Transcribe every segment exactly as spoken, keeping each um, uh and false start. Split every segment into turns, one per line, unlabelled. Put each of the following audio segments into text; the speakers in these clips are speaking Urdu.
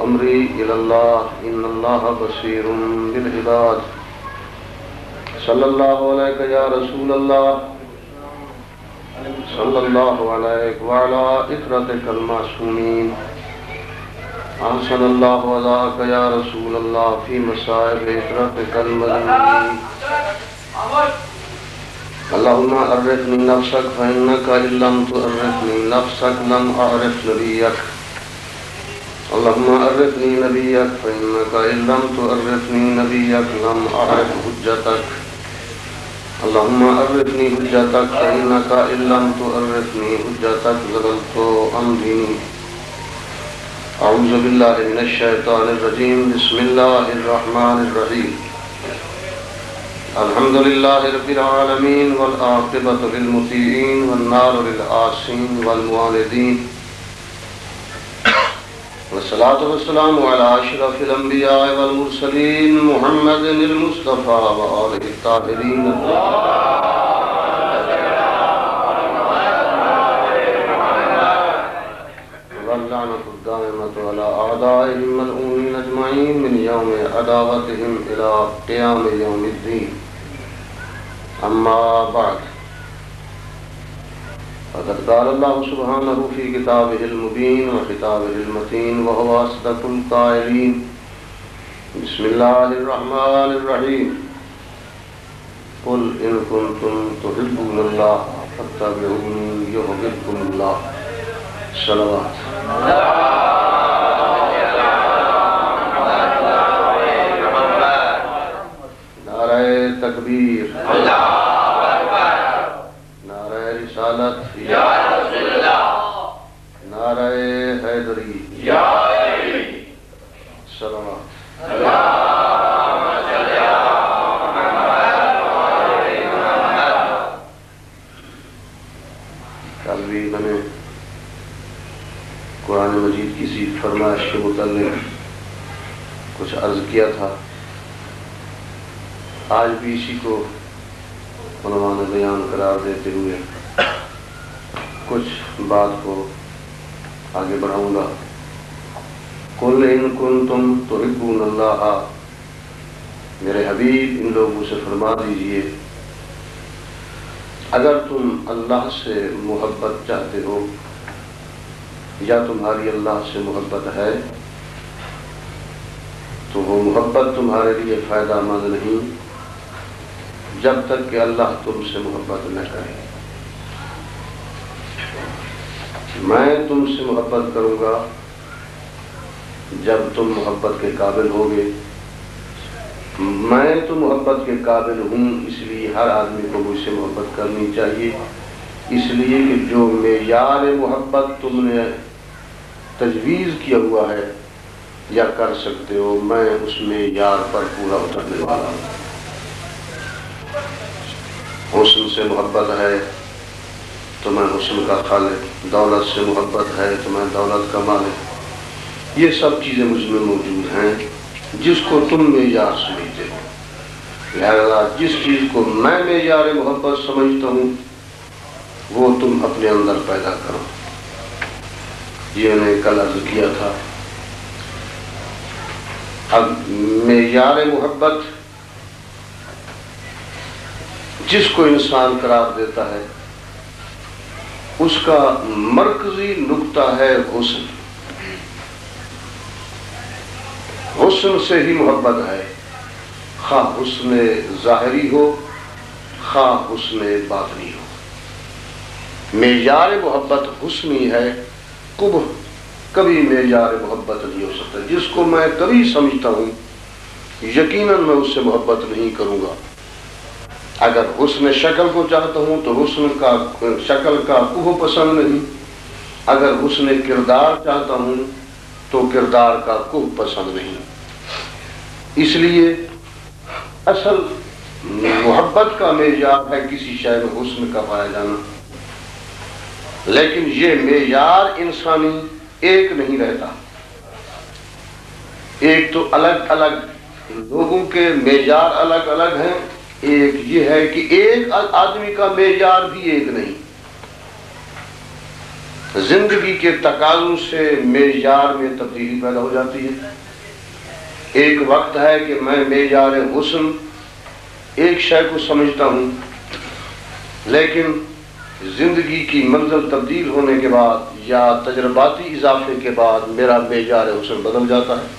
أمري إلى الله إن الله بصير بالعباد صلى الله عليك يا رسول الله صلى الله عليك وعلى إخرتك المعصومين أحسن الله وذاك يا رسول الله في مصائب إخرتك المذمومين اللهم عرفني نفسك فإنك إن لم تعرفني نفسك لم أعرف نبيك اللهم عرفني نبيك فإنك إن لم تعرفني نبيك لم أعرف حجتك اللهم عرفني حجتك فإنك إن لم تعرفني حجتك ضللت عن ديني أعوذ بالله من الشيطان الرجيم بسم الله الرحمن الرحيم الحمد لله رب العالمين والعاقبة للمطيعين والنار للعاصين والمعاندين والصلاة والسلام على أشرف الأنبياء والمرسلين محمد المصطفى وآله الطاهرين واللعنة الدائمة على أعدائهم ملعونين أجمعين من يوم عداوتهم إلى قيام يوم الدين أما بعد فقد قال الله سبحانه في كتابه المبين وخطابه المتين وهو أصدق القائلين بسم الله الرحمن الرحيم قل إن كنتم تحبون الله فاتبعوني يحببكم الله صلوات نعرہ تکبیر نعرہ رسالت یا رسول اللہ نعرہ حیدری یا علی صلوات کل بھی میں نے قرآن مجید کسی فرمائش کے متعلق کچھ عرض کیا تھا آج بھی اسی کو عنوان بیان قرار دیتے ہوئے کچھ بات کو آگے بڑھاؤں گا قل ان کنتم تحبون اللہ میرے حبیب ان لوگوں سے فرما دیجئے اگر تم اللہ سے محبت چاہتے ہو یا تمہاری اللہ سے محبت ہے تو وہ محبت تمہارے لیے فائدہ مند نہیں جب تک کہ اللہ تم سے محبت نہ کرے میں تم سے محبت کروں گا جب تم محبت کے قابل ہوگے میں تو محبت کے قابل ہوں اس لیے ہر آدمی کو مجھ سے محبت کرنی چاہیے اس لیے کہ جو معیار محبت تم نے تجویز کیا ہوا ہے یا کر سکتے ہو میں اس معیار پر پورا اترنے والا ہوں حسن سے محبت ہے تو میں حسن کا خالق دولت سے محبت ہے تو میں دولت کا مالک یہ سب چیزیں مجھ میں موجود ہیں جس کو تم معیار سمجھتے ہو لہذا جس چیز کو میں معیار محبت سمجھتا ہوں وہ تم اپنے اندر پیدا کرو یہ میں نے کل عرض کیا تھا اب معیار محبت جس کو انسان قرار دیتا ہے اس کا مرکزی نقطہ ہے حسن حسن سے ہی محبت ہے خواہ حسن ظاہری ہو خواہ حسن باطنی ہو معیار محبت حسنی ہے قبح کبھی معیار محبت نہیں ہو سکتا جس کو میں کبھی سمجھتا ہوں یقیناً میں اس سے محبت نہیں کروں گا اگر حسن شکل کو چاہتا ہوں تو حسن کا شکل کا قبح پسند نہیں اگر حسن کردار چاہتا ہوں تو کردار کا قبح پسند نہیں اس لیے اصل محبت کا معیار ہے کسی شے میں حسن کا پایا جانا لیکن یہ معیار انسانی ایک نہیں رہتا ایک تو الگ الگ لوگوں کے معیار الگ الگ ہیں ایک یہ ہے کہ ایک آدمی کا معیار بھی ایک نہیں زندگی کے تقاضوں سے معیار میں تبدیلی پیدا ہو جاتی ہے۔ ایک وقت ہے کہ میں معیار حسن ایک شے کو سمجھتا ہوں، لیکن زندگی کی منزل تبدیل ہونے کے بعد یا تجرباتی اضافے کے بعد میرا معیار حسن بدل جاتا ہے۔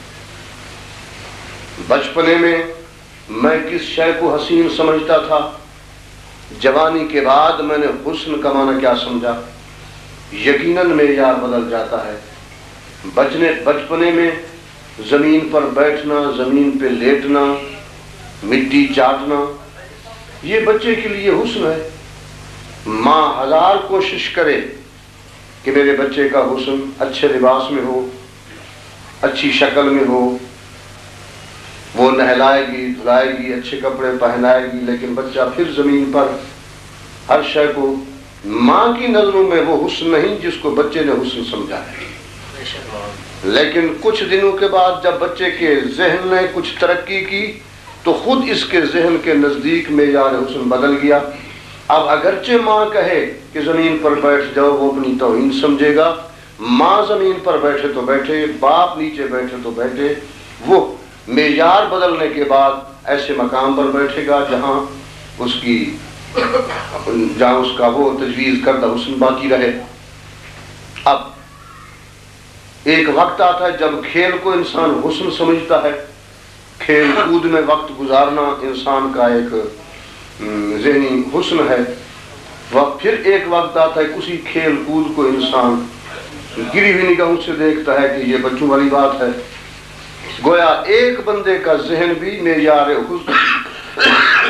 بچپنے میں میں کس شے کو حسین سمجھتا تھا، جوانی کے بعد میں نے حسن کا معنی کیا سمجھا، یقیناً معیار بدل جاتا ہے۔ بچنے بچپنے میں زمین پر بیٹھنا، زمین پہ لیٹنا، مٹی چاٹنا، یہ بچے کے لیے حسن ہے۔ ماں ہزار کوشش کرے کہ میرے بچے کا حسن اچھے لباس میں ہو، اچھی شکل میں ہو، وہ نہلائے گی، دھلائے گی، اچھے کپڑے پہنائے گی، لیکن بچہ پھر زمین پر ہر شے کو ماں کی نظروں میں وہ حسن نہیں جس کو بچے نے حسن سمجھا ہے۔ لیکن کچھ دنوں کے بعد جب بچے کے ذہن نے کچھ ترقی کی تو خود اس کے ذہن کے نزدیک معیار حسن بدل گیا۔ اب اگرچہ ماں کہے کہ زمین پر بیٹھ جاؤ، وہ اپنی توہین سمجھے گا۔ ماں زمین پر بیٹھے تو بیٹھے، باپ نیچے بیٹھے تو بیٹھے، وہ معیار بدلنے کے بعد ایسے مقام پر بیٹھے گا جہاں اس کی جہاں اس کا وہ تجویز کردہ حسن باقی رہے۔ اب ایک وقت آتا ہے جب کھیل کو انسان حسن سمجھتا ہے، کھیل کود میں وقت گزارنا انسان کا ایک ذہنی حسن ہے۔ پھر ایک وقت آتا ہے کہ اسی کھیل کود کو انسان گری ہوئی نگاہوں سے دیکھتا ہے کہ یہ بچوں والی بات ہے۔ گویا ایک بندے کا ذہن بھی معیار حسن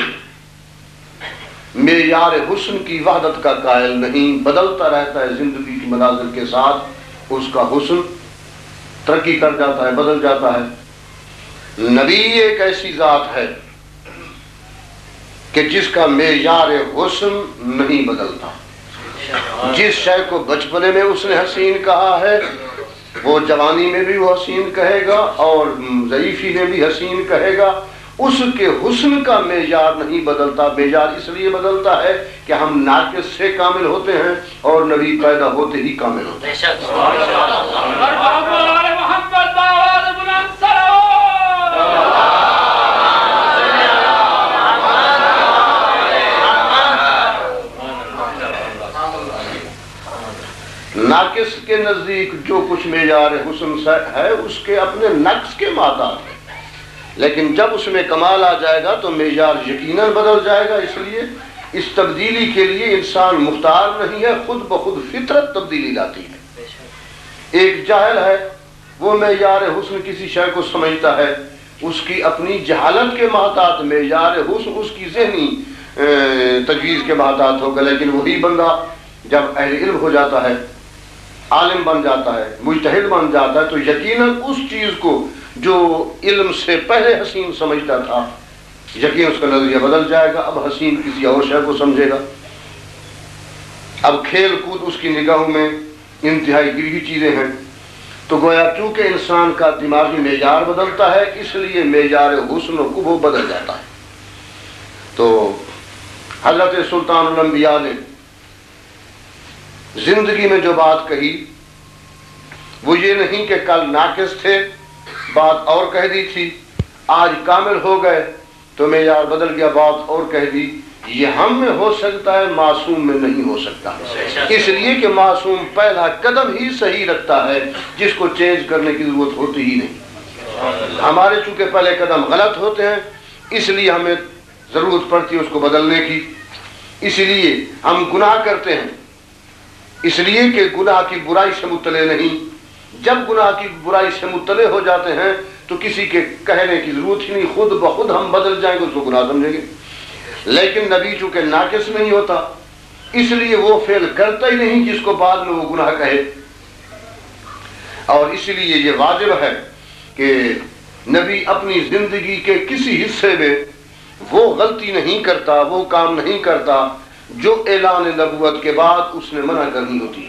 معیار حسن کی وحدت کا قائل نہیں، بدلتا رہتا ہے زندگی کی مناظر کے ساتھ، اس کا حسن ترقی کر جاتا ہے، بدل جاتا ہے۔ نبی ایک ایسی ذات ہے کہ جس کا معیار حسن نہیں بدلتا۔ جس شے کو بچپنے میں اس نے حسین کہا ہے وہ جوانی میں بھی وہ حسین کہے گا اور ضعیفی میں بھی حسین کہے گا۔ اس کے حسن کا معیار نہیں بدلتا۔ معیار اس لیے بدلتا ہے کہ ہم ناقص سے کامل ہوتے ہیں اور نبی پیدا ہوتے ہی کامل ہوتے ہیں۔ ناقص کے نزدیک جو کچھ معیار حسن ہے اس کے اپنے نقص کے مادات ہیں، لیکن جب اس میں کمال آ جائے گا تو معیار یقیناً بدل جائے گا۔ اس لیے اس تبدیلی کے لیے انسان مختار نہیں ہے، خود بخود فطرت تبدیلی لاتی ہے۔ ایک جاہل ہے، وہ معیار حسن کسی شے کو سمجھتا ہے، اس کی اپنی جہالت کے محتاط معیار حسن اس کی ذہنی تجویز کے محتاط ہوگا، لیکن وہی بندہ جب اہل علم ہو جاتا ہے، عالم بن جاتا ہے، مجتہد بن جاتا ہے، تو یقیناً اس چیز کو جو علم سے پہلے حسین سمجھتا تھا، یقین اس کا نظریہ بدل جائے گا۔ اب حسین کسی اور شے کو سمجھے گا۔ اب کھیل کود اس کی نگاہوں میں انتہائی گری ہوئی چیزیں ہیں۔ تو گویا چونکہ انسان کا دماغی معیار بدلتا ہے، اس لیے معیار حسن و قبح بدل جاتا ہے۔ تو حضرت سلطان الانبیاء نے زندگی میں جو بات کہی وہ یہ نہیں کہ کل ناقص تھے، بات اور کہہ دی تھی، آج کامل ہو گئے تو معیار بدل گیا، بات اور کہہ دی۔ یہ ہم میں ہو سکتا ہے، معصوم میں نہیں ہو سکتا، اس لیے کہ معصوم پہلا قدم ہی صحیح رکھتا ہے، جس کو چینج کرنے کی ضرورت ہوتی ہی نہیں۔ ہمارے چونکہ پہلے قدم غلط ہوتے ہیں، اس لیے ہمیں ضرورت پڑتی ہے اس کو بدلنے کی۔ اس لیے ہم گناہ کرتے ہیں، اس لیے کہ گناہ کی برائی سے مطلع نہیں۔ جب گناہ کی برائی سے مطلع ہو جاتے ہیں تو کسی کے کہنے کی ضرورت ہی نہیں، خود بخود ہم بدل جائیں گے، اس کو گناہ سمجھیں گے۔ لیکن نبی چونکہ ناقص نہیں ہوتا، اس لیے وہ فعل کرتا ہی نہیں جس کو بعد میں وہ گناہ کہے۔ اور اس لیے یہ واجب ہے کہ نبی اپنی زندگی کے کسی حصے میں وہ غلطی نہیں کرتا، وہ کام نہیں کرتا جو اعلان نبوت کے بعد اس نے منع کرنی ہوتی ہے۔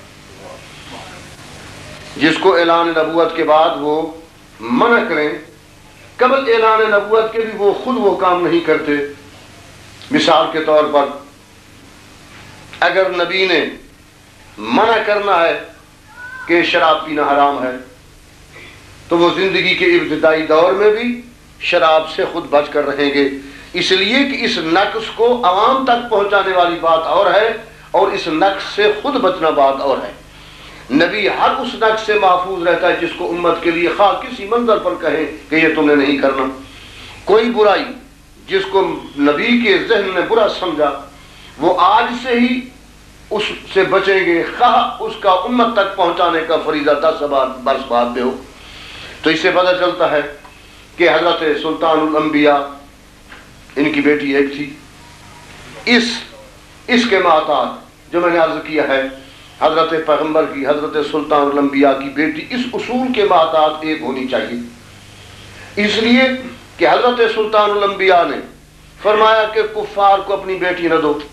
جس کو اعلان نبوت کے بعد وہ منع کریں، قبل اعلان نبوت کے بھی وہ خود وہ کام نہیں کرتے۔ مثال کے طور پر اگر نبی نے منع کرنا ہے کہ شراب پینا حرام ہے، تو وہ زندگی کے ابتدائی دور میں بھی شراب سے خود بچ کر رہیں گے، اس لیے کہ اس نقص کو عوام تک پہنچانے والی بات اور ہے اور اس نقص سے خود بچنا بات اور ہے۔ نبی ہر اس نقص سے محفوظ رہتا ہے جس کو امت کے لیے خواہ کسی منظر پر کہیں کہ یہ تم نے نہیں کرنا۔ کوئی برائی جس کو نبی کے ذہن نے برا سمجھا وہ آج سے ہی اس سے بچیں گے، خواہ اس کا امت تک پہنچانے کا فریضہ دس برس بعد میں ہو۔ تو اس سے پتہ چلتا ہے کہ حضرت سلطان الانبیاء، ان کی بیٹی ایک تھی، اس اس کے محتاط جو میں نے عرض کیا ہے حضرت پیغمبر کی، حضرت سلطان الانبیاء کی بیٹی اس اصول کے محتاط ایک ہونی چاہیے، اس لیے کہ حضرت سلطان الانبیاء نے فرمایا کہ کفار کو اپنی بیٹی نہ دو،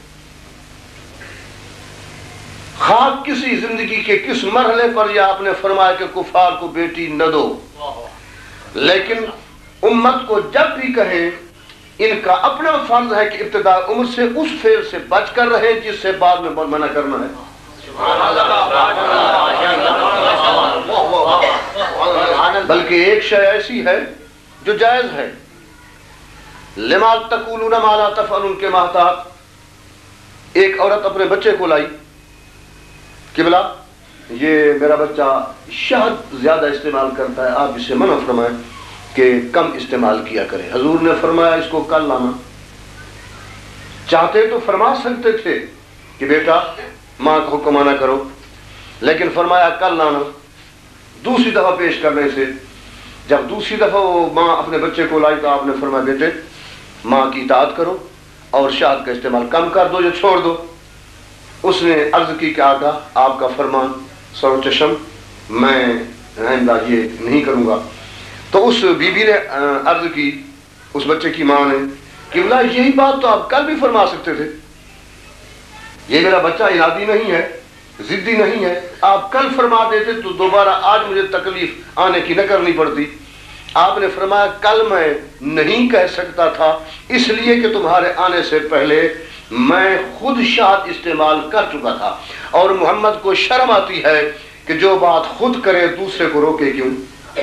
خواہ کسی زندگی کے کس مرحلے پر یہ آپ نے فرمایا کہ کفار کو بیٹی نہ دو، لیکن امت کو جب بھی کہیں ان کا اپنا فرض ہے کہ ابتدا عمر سے اس فعل سے بچ کر رہے جس سے بعد میں منع کرنا ہے۔ بلکہ ایک شے ایسی ہے جو جائز ہے، لما تقولون ما لا تفعلون کے محتاط ایک عورت اپنے بچے کو لائی، قبلہ یہ میرا بچہ شہد زیادہ استعمال کرتا ہے، آپ اسے منع فرمائیں کہ کم استعمال کیا کرے۔ حضور نے فرمایا اس کو کل لانا، چاہتے تو فرما سکتے تھے کہ بیٹا ماں کا حکم مانا کرو، لیکن فرمایا کل لانا۔ دوسری دفعہ پیش کرنے سے جب دوسری دفعہ وہ ماں اپنے بچے کو لائی تو آپ نے فرمایا بیٹے ماں کی اطاعت کرو اور شہد کا استعمال کم کر دو یا چھوڑ دو۔ اس نے عرض کی کہ آقا آپ کا فرمان سر و چشم، میں آئندہ یہ نہیں کروں گا۔ تو اس بی بی نے عرض کی، اس بچے کی ماں نے، کہ بلا یہی بات تو آپ کل بھی فرما سکتے تھے، یہ میرا بچہ ارادی نہیں ہے، ضدی نہیں ہے، آپ کل فرما دیتے تو دوبارہ آج مجھے تکلیف آنے کی نہ کرنی پڑتی۔ آپ نے فرمایا کل میں نہیں کہہ سکتا تھا اس لیے کہ تمہارے آنے سے پہلے میں خود شہد استعمال کر چکا تھا، اور محمد کو شرم آتی ہے کہ جو بات خود کرے دوسرے کو روکے کیوں۔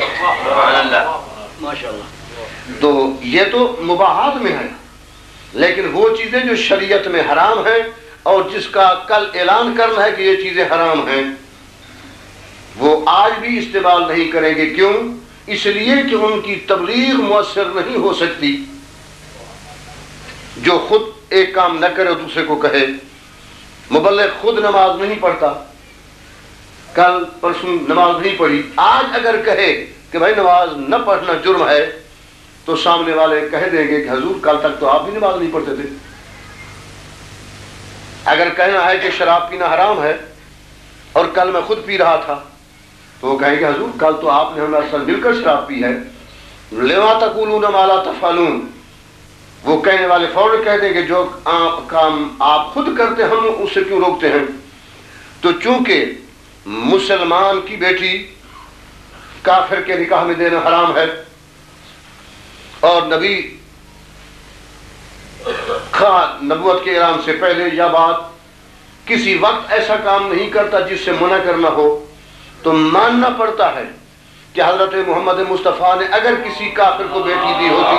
تو یہ تو مباحات میں ہے، لیکن وہ چیزیں جو شریعت میں حرام ہیں اور جس کا کل اعلان کرنا ہے کہ یہ چیزیں حرام ہیں، وہ آج بھی استعمال نہیں کریں گے۔ کیوں؟ اس لیے کہ ان کی تبلیغ مؤثر نہیں ہو سکتی۔ جو خود ایک کام نہ کرے دوسرے کو کہے، مبلغ خود نماز نہیں پڑھتا، کل پرسوں نماز نہیں پڑھی، آج اگر کہے کہ بھائی نماز نہ پڑھنا جرم ہے تو سامنے والے کہہ دیں گے کہ حضور کل تک تو آپ بھی نماز نہیں پڑھتے تھے۔ اگر کہنا ہے کہ شراب پینا حرام ہے اور کل میں خود پی رہا تھا تو وہ کہیں گے حضور کل تو آپ نے ہمارے ساتھ مل کر شراب پی ہے، لما تقولون ما لا تفعلون۔ وہ کہنے والے فوراً کہہ دیں گے جو کام آپ خود کرتے ہم اس سے کیوں روکتے ہیں۔ تو چونکہ مسلمان کی بیٹی کافر کے نکاح میں دینا حرام ہے، اور نبی خواہ نبوت کے اعلان سے پہلے یا بعد کسی وقت ایسا کام نہیں کرتا جس سے منع کرنا ہو، تو ماننا پڑتا ہے کہ حضرت محمد مصطفیٰ نے اگر کسی کافر کو بیٹی دی ہوتی،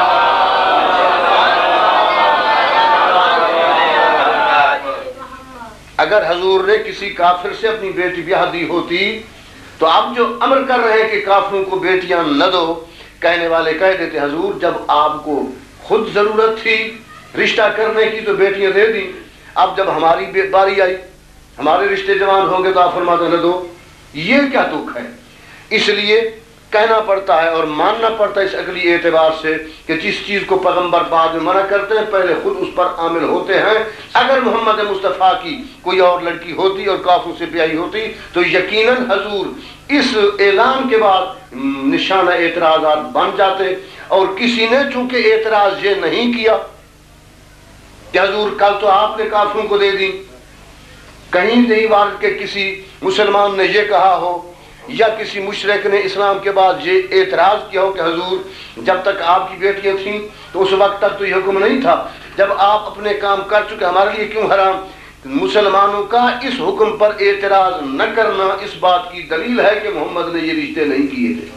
اگر حضور نے کسی کافر سے اپنی بیٹی بیاہ دی ہوتی تو آپ جو امر کر رہے ہیں کہ کافروں کو بیٹیاں نہ دو، کہنے والے کہہ دیتے حضور جب آپ کو خود ضرورت تھی رشتہ کرنے کی تو بیٹیاں دے دی، اب جب ہماری باری آئی ہمارے رشتے جوان ہوں گے تو آپ فرماتے نہ دو۔ یہ کیا دکھ ہے؟ اس لیے کہنا پڑتا ہے اور ماننا پڑتا ہے اس عقلی اعتبار سے کہ جس چیز کو پیغمبر بعد میں منع کرتے ہیں پہلے خود اس پر عامل ہوتے ہیں۔ اگر محمد مصطفیٰ کی کوئی اور لڑکی ہوتی اور کافروں سے بیاہی ہوتی تو یقیناً حضور اس اعلان کے بعد نشانہ اعتراضات بن جاتے، اور کسی نے چونکہ اعتراض یہ نہیں کیا کہ حضور کل تو آپ نے کافروں کو دے دی، کہیں نہیں وارد کہ کسی مسلمان نے یہ کہا ہو یا کسی مشرک نے اسلام کے بعد یہ اعتراض کیا ہو کہ حضور جب تک آپ کی بیٹیاں تھیں تو اس وقت تک تو یہ حکم نہیں تھا، جب آپ اپنے کام کر چکے ہمارے لیے کیوں حرام۔ مسلمانوں کا اس حکم پر اعتراض نہ کرنا اس بات کی دلیل ہے کہ محمد نے یہ رشتے نہیں کیے تھے.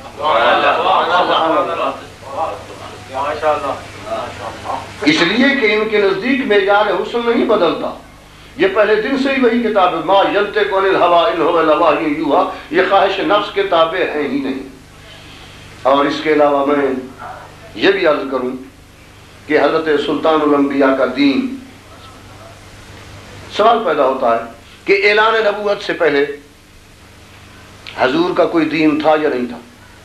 اس لیے کہ ان کے نزدیک معیار حسن نہیں بدلتا. یہ پہلے دن سے ہی وہی کتاب ہے. ما ینطق عن الہویٰ ان ھو الا وحی یوحیٰ. یہ خواہش نفس کے تابع ہیں ہی نہیں. اور اس کے علاوہ میں یہ بھی عرض کروں کہ حضرت سلطان الانبیاء کا دین، سوال پیدا ہوتا ہے کہ اعلان نبوت سے پہلے حضور کا کوئی دین تھا یا نہیں تھا؟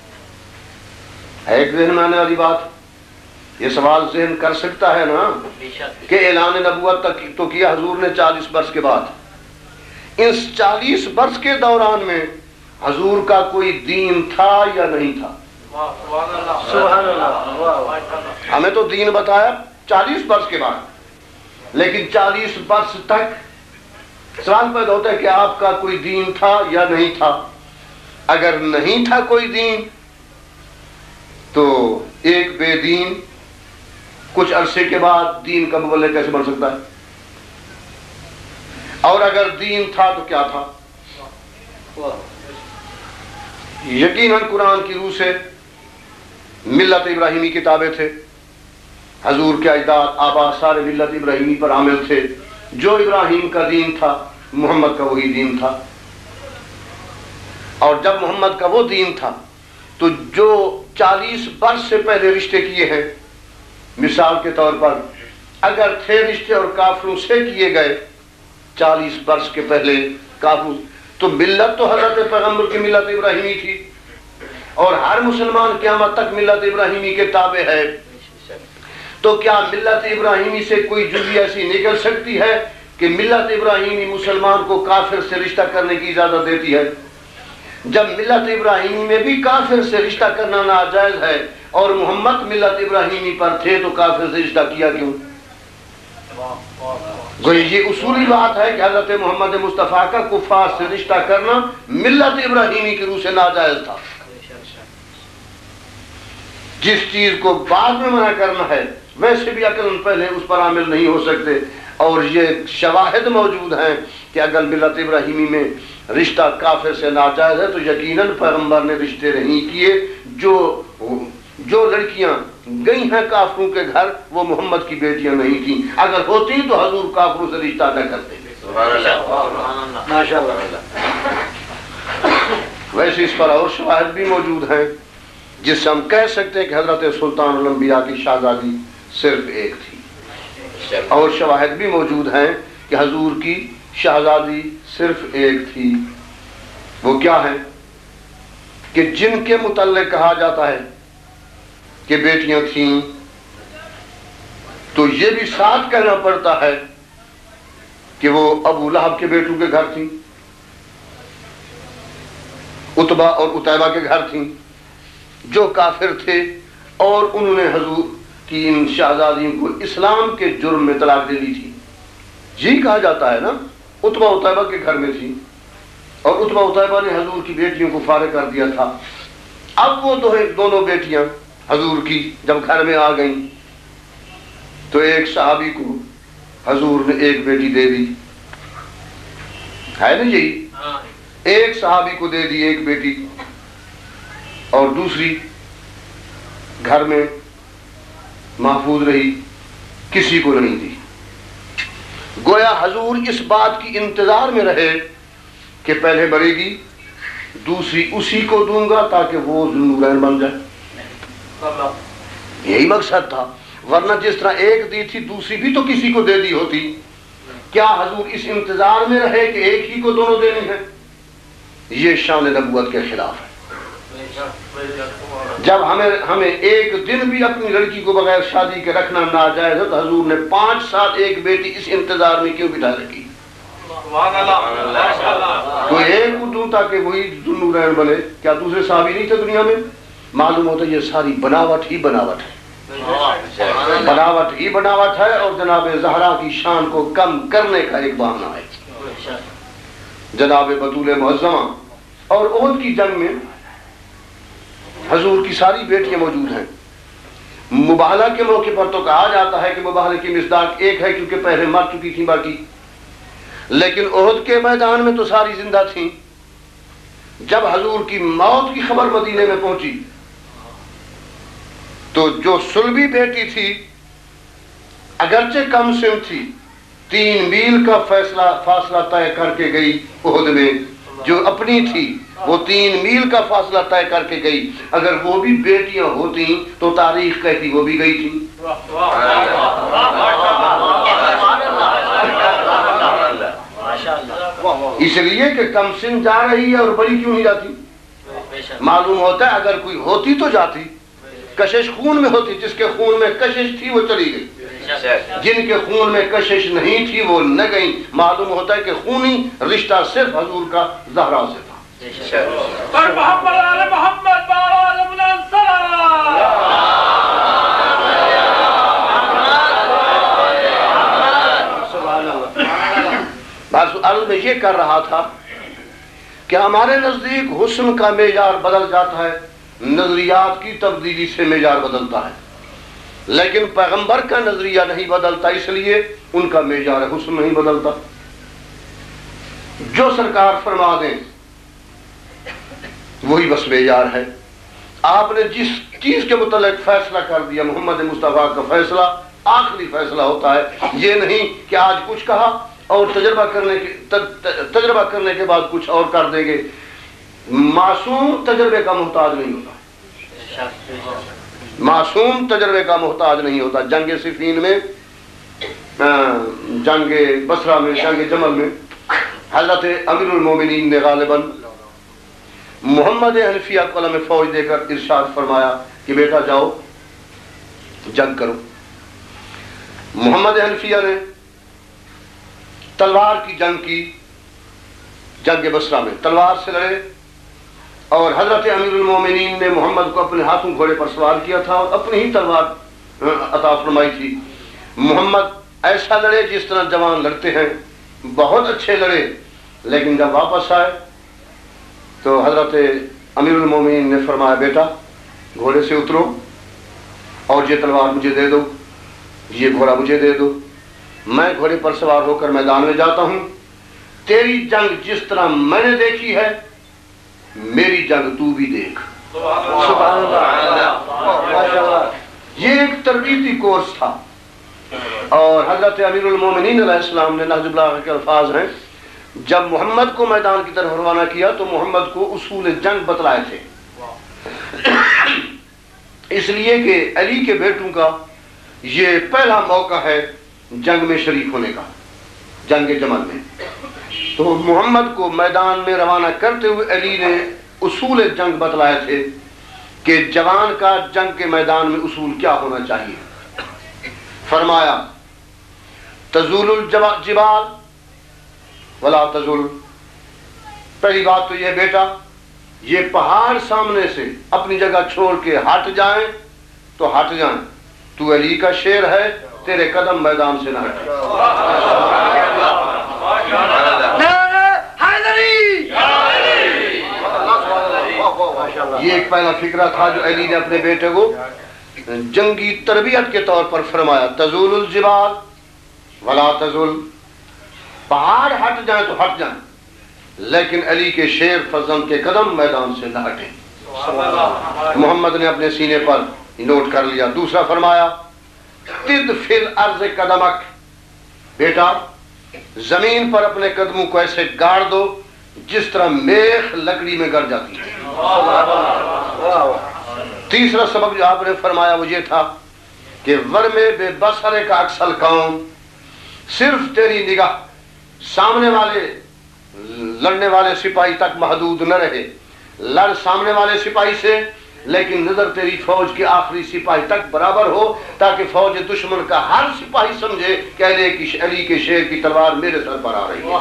ہے ایک ذہن میں آنے والی بات. یہ سوال ذہن کر سکتا ہے نا کہ اعلان نبوت تک تو کیا حضور نے چالیس برس کے بعد. اس چالیس برس کے دوران میں حضور کا کوئی دین تھا یا نہیں تھا؟ سبحان اللہ. ہمیں تو دین بتایا چالیس برس کے بعد، لیکن چالیس برس تک سوال پیدا ہوتا ہے کہ آپ کا کوئی دین تھا یا نہیں تھا. اگر نہیں تھا کوئی دین تو ایک بے دین کچھ عرصے کے بعد دین کا مبلغ کیسے بن سکتا ہے؟ اور اگر دین تھا تو کیا تھا؟ یقیناً قرآن کی روح سے ملت ابراہیمی کتابیں تھے. حضور کے اجداد آبا سارے ملت ابراہیمی پر عامل تھے. جو ابراہیم کا دین تھا محمد کا وہی دین تھا. اور جب محمد کا وہ دین تھا تو جو چالیس برس سے پہلے رشتے کیے ہیں، مثال کے طور پر اگر تھے رشتے اور کافروں سے کیے گئے چالیس برس کے پہلے کافروں، تو ملت تو حضرت پیغمبر کی ملت ابراہیمی تھی اور ہر مسلمان قیامت تک ملت ابراہیمی کے تابع ہے. تو کیا ملت ابراہیمی سے کوئی جزوی ایسی نکل سکتی ہے کہ ملت ابراہیمی مسلمان کو کافر سے رشتہ کرنے کی اجازت دیتی ہے؟ جب ملت ابراہیمی میں بھی کافر سے رشتہ کرنا ناجائز ہے اور محمد ملت ابراہیمی پر تھے تو کافر سے رشتہ کیا کیوں؟ گویا یہ اصولی بات ہے کہ حضرت محمد مصطفیٰ کا کفار سے رشتہ کرنا ملت ابراہیمی کی روح سے ناجائز تھا. جس چیز کو بعد میں منع کرنا ہے ویسے بھی عقل پہلے اس پر عامل نہیں ہو سکتے. اور یہ شواہد موجود ہیں کہ اگر ملت ابراہیمی میں رشتہ کافر سے ناجائز ہے تو یقیناً پیغمبر نے رشتے نہیں کیے. جو جو لڑکیاں گئی ہیں کافروں کے گھر وہ محمد کی بیٹیاں نہیں تھیں. اگر ہوتی تو حضور کافروں سے رشتہ نہ کرتے. ویسے اس پر اور شواہد بھی موجود ہیں جس سے ہم کہہ سکتے ہیں کہ حضرت سلطان الانبیاء کی شہزادی صرف ایک تھی. اور شواہد بھی موجود ہیں کہ حضور کی شہزادی صرف ایک تھی. وہ کیا ہے کہ جن کے متعلق کہا جاتا ہے کہ بیٹیاں تھیں تو یہ بھی ساتھ کہنا پڑتا ہے کہ وہ ابو لہب کے بیٹوں کے گھر تھیں، عتبہ اور عتیبہ کے گھر تھیں جو کافر تھے، اور انہوں نے حضور کی ان شہزادیوں کو اسلام کے جرم میں طلاق دے دی تھی. یہی کہا جاتا ہے نا. عتبہ عتیبہ کے گھر میں تھی اور عتبہ عتیبہ نے حضور کی بیٹیوں کو فارغ کر دیا تھا. اب وہ دونوں بیٹیاں حضور کی جب گھر میں آ گئیں تو ایک صحابی کو حضور نے ایک بیٹی دے دی. ہے نا یہی؟ ایک صحابی کو دے دی ایک بیٹی اور دوسری گھر میں محفوظ رہی، کسی کو نہیں دی. گویا حضور اس بات کی انتظار میں رہے کہ پہلے مرے گی دوسری اسی کو دوں گا تاکہ وہ ذوالنورین بن جائے. یہی مقصد تھا. ورنہ جس طرح ایک دی تھی دوسری بھی تو کسی کو دے دی ہوتی. کیا حضور اس انتظار میں رہے کہ ایک ہی کو دونوں دینے ہیں؟ یہ شان نبوت کے خلاف ہے. جب ہمیں ہمیں ایک دن بھی اپنی لڑکی کو بغیر شادی کے رکھنا ناجائز ہے تو حضور نے پانچ سال ایک بیٹی اس انتظار میں کیوں بٹھا رکھی؟ کوئی ایک کو دوں تاکہ وہی ذوالنورین بنے. کیا دوسرے صحابی نہیں تھے دنیا میں؟ معلوم ہوتا ہے یہ ساری بناوٹ ہی بناوٹ ہے. بناوٹ ہی بناوٹ ہے اور جناب زہرا کی شان کو کم کرنے کا ایک بہانہ ہے. جناب بطول معظمہ اور احد کی جنگ میں حضور کی ساری بیٹیاں موجود ہیں. مباہلہ کے موقع پر تو کہا جاتا ہے کہ مباہلے کی مصداق ایک ہے کیونکہ پہلے مر چکی تھی باقی. لیکن احد کے میدان میں تو ساری زندہ تھیں. جب حضور کی موت کی خبر مدینے میں پہنچی تو جو صلبی بیٹی تھی اگرچہ کم سن تھی، تین میل کا فیصلہ فاصلہ طے کر کے گئی احد میں. جو اپنی تھی وہ تین میل کا فاصلہ طے کر کے گئی. اگر وہ بھی بیٹیاں ہوتی تو تاریخ کہتی وہ بھی گئی تھی. اس لیے کہ کم سن جا رہی ہے اور بڑی کیوں نہیں جاتی؟ معلوم ہوتا ہے اگر کوئی ہوتی تو جاتی. کشش خون میں ہوتی، جس کے خون میں کشش تھی وہ چلی گئی، جن کے خون میں کشش نہیں تھی وہ نہ گئی. معلوم ہوتا ہے کہ خونی رشتہ صرف حضور کا زہرا سے تھا.
اور محمد آل محمد بارال
بس عرض میں یہ کر رہا تھا کہ ہمارے نزدیک حسن کا معیار بدل جاتا ہے، نظریات کی تبدیلی سے معیار بدلتا ہے، لیکن پیغمبر کا نظریہ نہیں بدلتا، اس لیے ان کا معیار حسن نہیں بدلتا. جو سرکار فرما دیں وہی بس معیار ہے. آپ نے جس چیز کے متعلق فیصلہ کر دیا، محمد مصطفیٰ کا فیصلہ آخری فیصلہ ہوتا ہے. یہ نہیں کہ آج کچھ کہا اور تجربہ کرنے کے تجربہ کرنے کے بعد کچھ اور کر دیں گے. معصوم تجربے کا محتاج نہیں ہوتا، معصوم تجربے کا محتاج نہیں ہوتا. جنگ صفین میں، جنگ بصرہ میں، جنگ جمل میں حضرت امیر المومنین نے غالباً محمد حنفیہ کو علم فوج دے کر ارشاد فرمایا کہ بیٹا جاؤ جنگ کرو. محمد حنفیہ نے تلوار کی جنگ کی، جنگ بصرہ میں تلوار سے لڑے، اور حضرت امیر المومنین نے محمد کو اپنے ہاتھوں گھوڑے پر سوار کیا تھا اور اپنی ہی تلوار عطا فرمائی تھی. محمد ایسا لڑے جس طرح جوان لڑتے ہیں، بہت اچھے لڑے، لیکن جب واپس آئے تو حضرت امیر المومنین نے فرمایا بیٹا گھوڑے سے اترو اور یہ تلوار مجھے دے دو، یہ گھوڑا مجھے دے دو، میں گھوڑے پر سوار ہو کر میدان میں جاتا ہوں. تیری جنگ جس طرح میں نے دیکھی ہے میری جنگ تو بھی دیکھ. سبحان اللہ. یہ ایک تربیتی کورس تھا، اور حضرت امیر المومنین علیہ السلام نے نہج البلاغہ کے الفاظ ہیں، جب محمد کو میدان کی طرف روانہ کیا تو محمد کو اصول جنگ بتلائے تھے، اس لیے کہ علی کے بیٹوں کا یہ پہلا موقع ہے جنگ میں شریک ہونے کا، جنگ جمل میں. تو محمد کو میدان میں روانہ کرتے ہوئے علی نے اصول جنگ بتلائے تھے کہ جوان کا جنگ کے میدان میں اصول کیا ہونا چاہیے. فرمایا تزول الجبال ولا تزول. پہلی بات تو یہ بیٹا یہ پہاڑ سامنے سے اپنی جگہ چھوڑ کے ہٹ جائیں تو ہٹ جائیں، تو علی کا شیر ہے، تیرے قدم میدان سے نہ ہٹے. یہ ایک پہلا فکرہ تھا جو علی نے اپنے بیٹے کو جنگی تربیت کے طور پر فرمایا. تزول الجبال ولا تزول. پہاڑ ہٹ جائیں تو ہٹ جائیں، لیکن علی کے شیر فرزند کے قدم میدان سے نہ ہٹیں. محمد نے اپنے سینے پر نوٹ کر لیا. دوسرا فرمایا تد فی الارض قدمک. بیٹا زمین پر اپنے قدموں کو ایسے گاڑ دو جس طرح میخ لکڑی میں گڑ جاتی ہے. تیسرا سبق جو آپ نے فرمایا وہ یہ تھا کہ ورم بے بصرے کا اکثر قوم. صرف تیری نگاہ سامنے والے لڑنے والے سپاہی تک محدود نہ رہے. لڑ سامنے والے سپاہی سے، لیکن نظر تیری فوج کے آخری سپاہی تک برابر ہو، تاکہ فوج دشمن کا ہر سپاہی سمجھے کہ علی کے شیر کی تلوار میرے سر پر آ رہی ہے.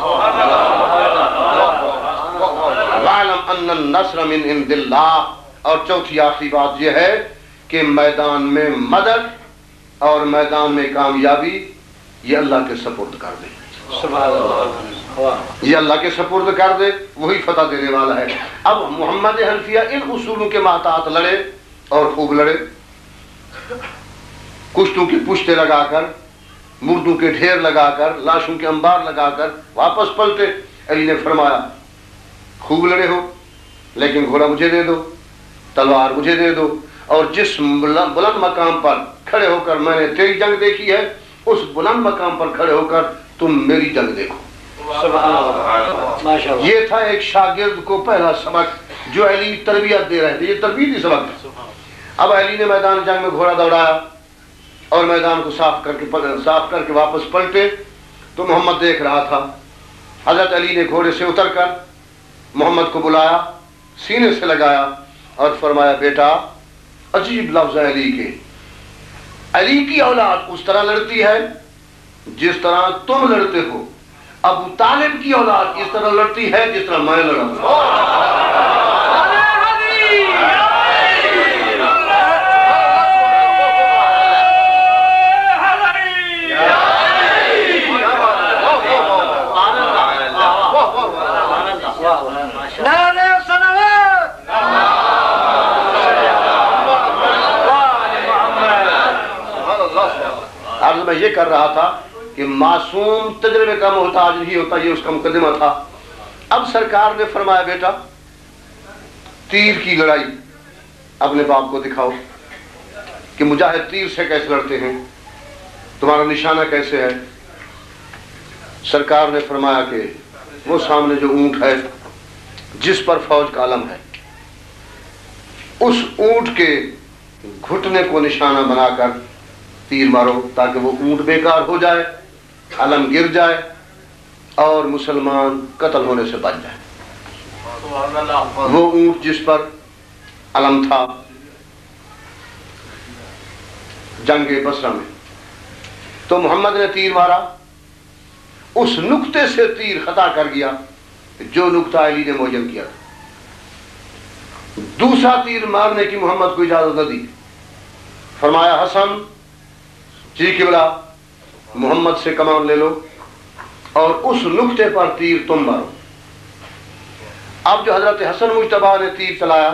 وَاعْلَمْ أَنَّ النَّصْرَ مِنْ عِنْدِ اللَّهِ. اور چوتھی آخری بات یہ ہے کہ میدان میں مدد اور میدان میں کامیابی یہ اللہ کے سپرد کر دے. یہ اللہ کے سپرد کر دے، وہی فتح دینے والا ہے. اب محمد حنفیہ ان اصولوں کے محتاط لڑے اور خوب لڑے، کشتوں کی پشتے لگا کر مردوں کے ڈھیر لگا کر، لاشوں کے انبار لگا کر واپس پلٹے۔ علی نے فرمایا خوب لڑے ہو، لیکن گھوڑا مجھے دے دو، تلوار مجھے دے دو، اور جس بلند مقام پر کھڑے ہو کر میں نے تیری جنگ دیکھی ہے، اس بلند مقام پر کھڑے ہو کر تم میری جنگ دیکھو۔ یہ تھا ایک شاگرد کو پہلا سبق جو علی تربیت دے رہے تھے، یہ تربیتی سبق تھا۔ اب علی نے میدان جنگ میں گھوڑا دوڑایا اور میدان کو صاف کر کے صاف کر کے واپس پلٹے تو محمد دیکھ رہا تھا۔ حضرت علی نے گھوڑے سے اتر کر محمد کو بلایا، سینے سے لگایا اور فرمایا بیٹا، عجیب لفظ ہے علی کے، علی کی اولاد اس طرح لڑتی ہے جس طرح تم لڑتے ہو، ابو طالب کی اولاد اس طرح لڑتی ہے جس طرح میں لڑا ہوں۔ عرض میں یہ کر رہا تھا کہ معصوم تجربے کا محتاج نہیں ہوتا، یہ اس کا مقدمہ تھا۔ اب سرکار نے فرمایا بیٹا تیر کی لڑائی اپنے باپ کو دکھاؤ کہ مجاہد تیر سے کیسے لڑتے ہیں، تمہارا نشانہ کیسے ہے۔ سرکار نے فرمایا کہ وہ سامنے جو اونٹ ہے جس پر فوج کا علم ہے، اس اونٹ کے گھٹنے کو نشانہ بنا کر تیر مارو تاکہ وہ اونٹ بیکار ہو جائے، علم گر جائے اور مسلمان قتل ہونے سے بچ جائے۔ وہ اونٹ جس پر علم تھا جنگ بصرہ میں، تو محمد نے تیر مارا، اس نقطے سے تیر خطا کر گیا جو نقطہ علی نے معین کیا تھا۔ دوسرا تیر مارنے کی محمد کو اجازت نہ دی، فرمایا حسن جی قبلہ محمد سے کمان لے لو اور اس نقطے پر تیر تم مارو۔ اب جو حضرت حسن مجتبیٰ نے تیر چلایا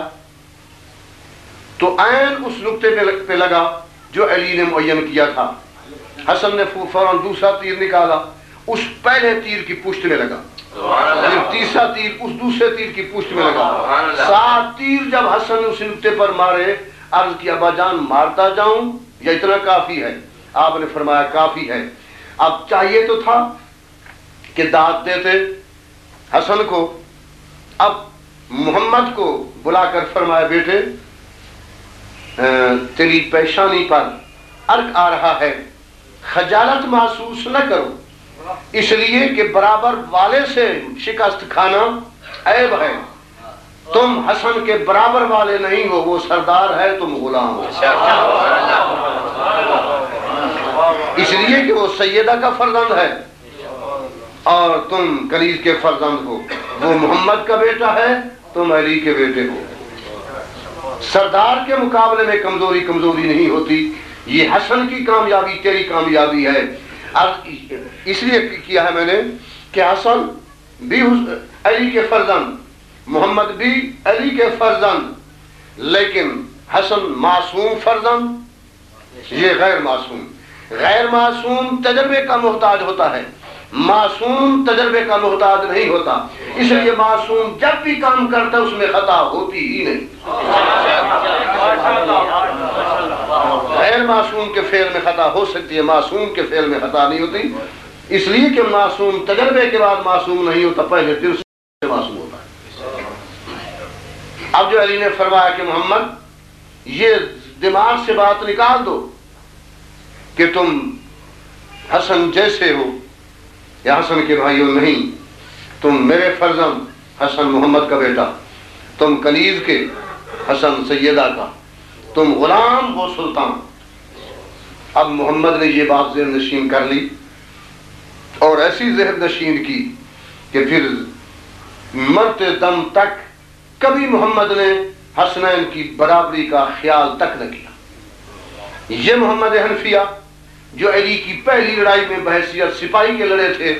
تو عین اس نقطے پہ لگا جو علی نے معین کیا تھا۔ حسن نے فوراً دوسرا تیر نکالا، اس پہلے تیر کی پشت میں لگا، پھر تیسرا تیر اس دوسرے تیر کی پشت میں لگا۔ سات تیر جب حسن نے اس نقطے پر مارے، عرض کی ابا جان مارتا جاؤں یا اتنا کافی ہے؟ آپ نے فرمایا کافی ہے۔ اب چاہیے تو تھا کہ داد دیتے حسن کو۔ اب محمد کو بلا کر فرمایا بیٹے تیری پیشانی پر عرق آ رہا ہے، خجالت محسوس نہ کرو، اس لیے کہ برابر والے سے شکست کھانا عیب ہے۔ تم حسن کے برابر والے نہیں ہو، وہ سردار ہے تم غلام ہو، اس لیے کہ وہ سیدہ کا فرزند ہے اور تم کلیز کے فرزند ہو۔ وہ محمد کا بیٹا ہے، تم علی کے بیٹے ہو۔ سردار کے مقابلے میں کمزوری کمزوری نہیں ہوتی، یہ حسن کی کامیابی تیری کامیابی ہے۔ اس لیے کیا ہے میں نے کہ حسن بھی علی کے فرزند، محمد بھی علی کے فرزند، لیکن حسن معصوم فرزند، یہ غیر معصوم۔ غیر معصوم تجربے کا محتاج ہوتا ہے، معصوم تجربے کا محتاج نہیں ہوتا، اس لیے معصوم جب بھی کام کرتا ہے اس میں خطا ہوتی ہی نہیں۔ غیر معصوم کے فعل میں خطا ہو سکتی ہے، معصوم کے فعل میں خطا نہیں ہوتی، اس لیے کہ معصوم تجربے کے بعد معصوم نہیں ہوتا، پہلے دل سے معصوم ہوتا ہے۔ اب جو علی نے فرمایا کہ محمد یہ دماغ سے بات نکال دو کہ تم حسن جیسے ہو یا حسن کے بھائیوں نہیں، تم میرے فرزند حسن محمد کا بیٹا، تم کلیز کے حسن سیدہ کا، تم غلام وہ سلطان۔ اب محمد نے یہ بات ذہن نشین کر لی اور ایسی ذہن نشین کی کہ پھر مرتے دم تک کبھی محمد نے حسنین کی برابری کا خیال تک نہ کیا۔ یہ محمد حنفیہ جو علی کی پہلی لڑائی میں بحیثیت سپاہی کے لڑے تھے،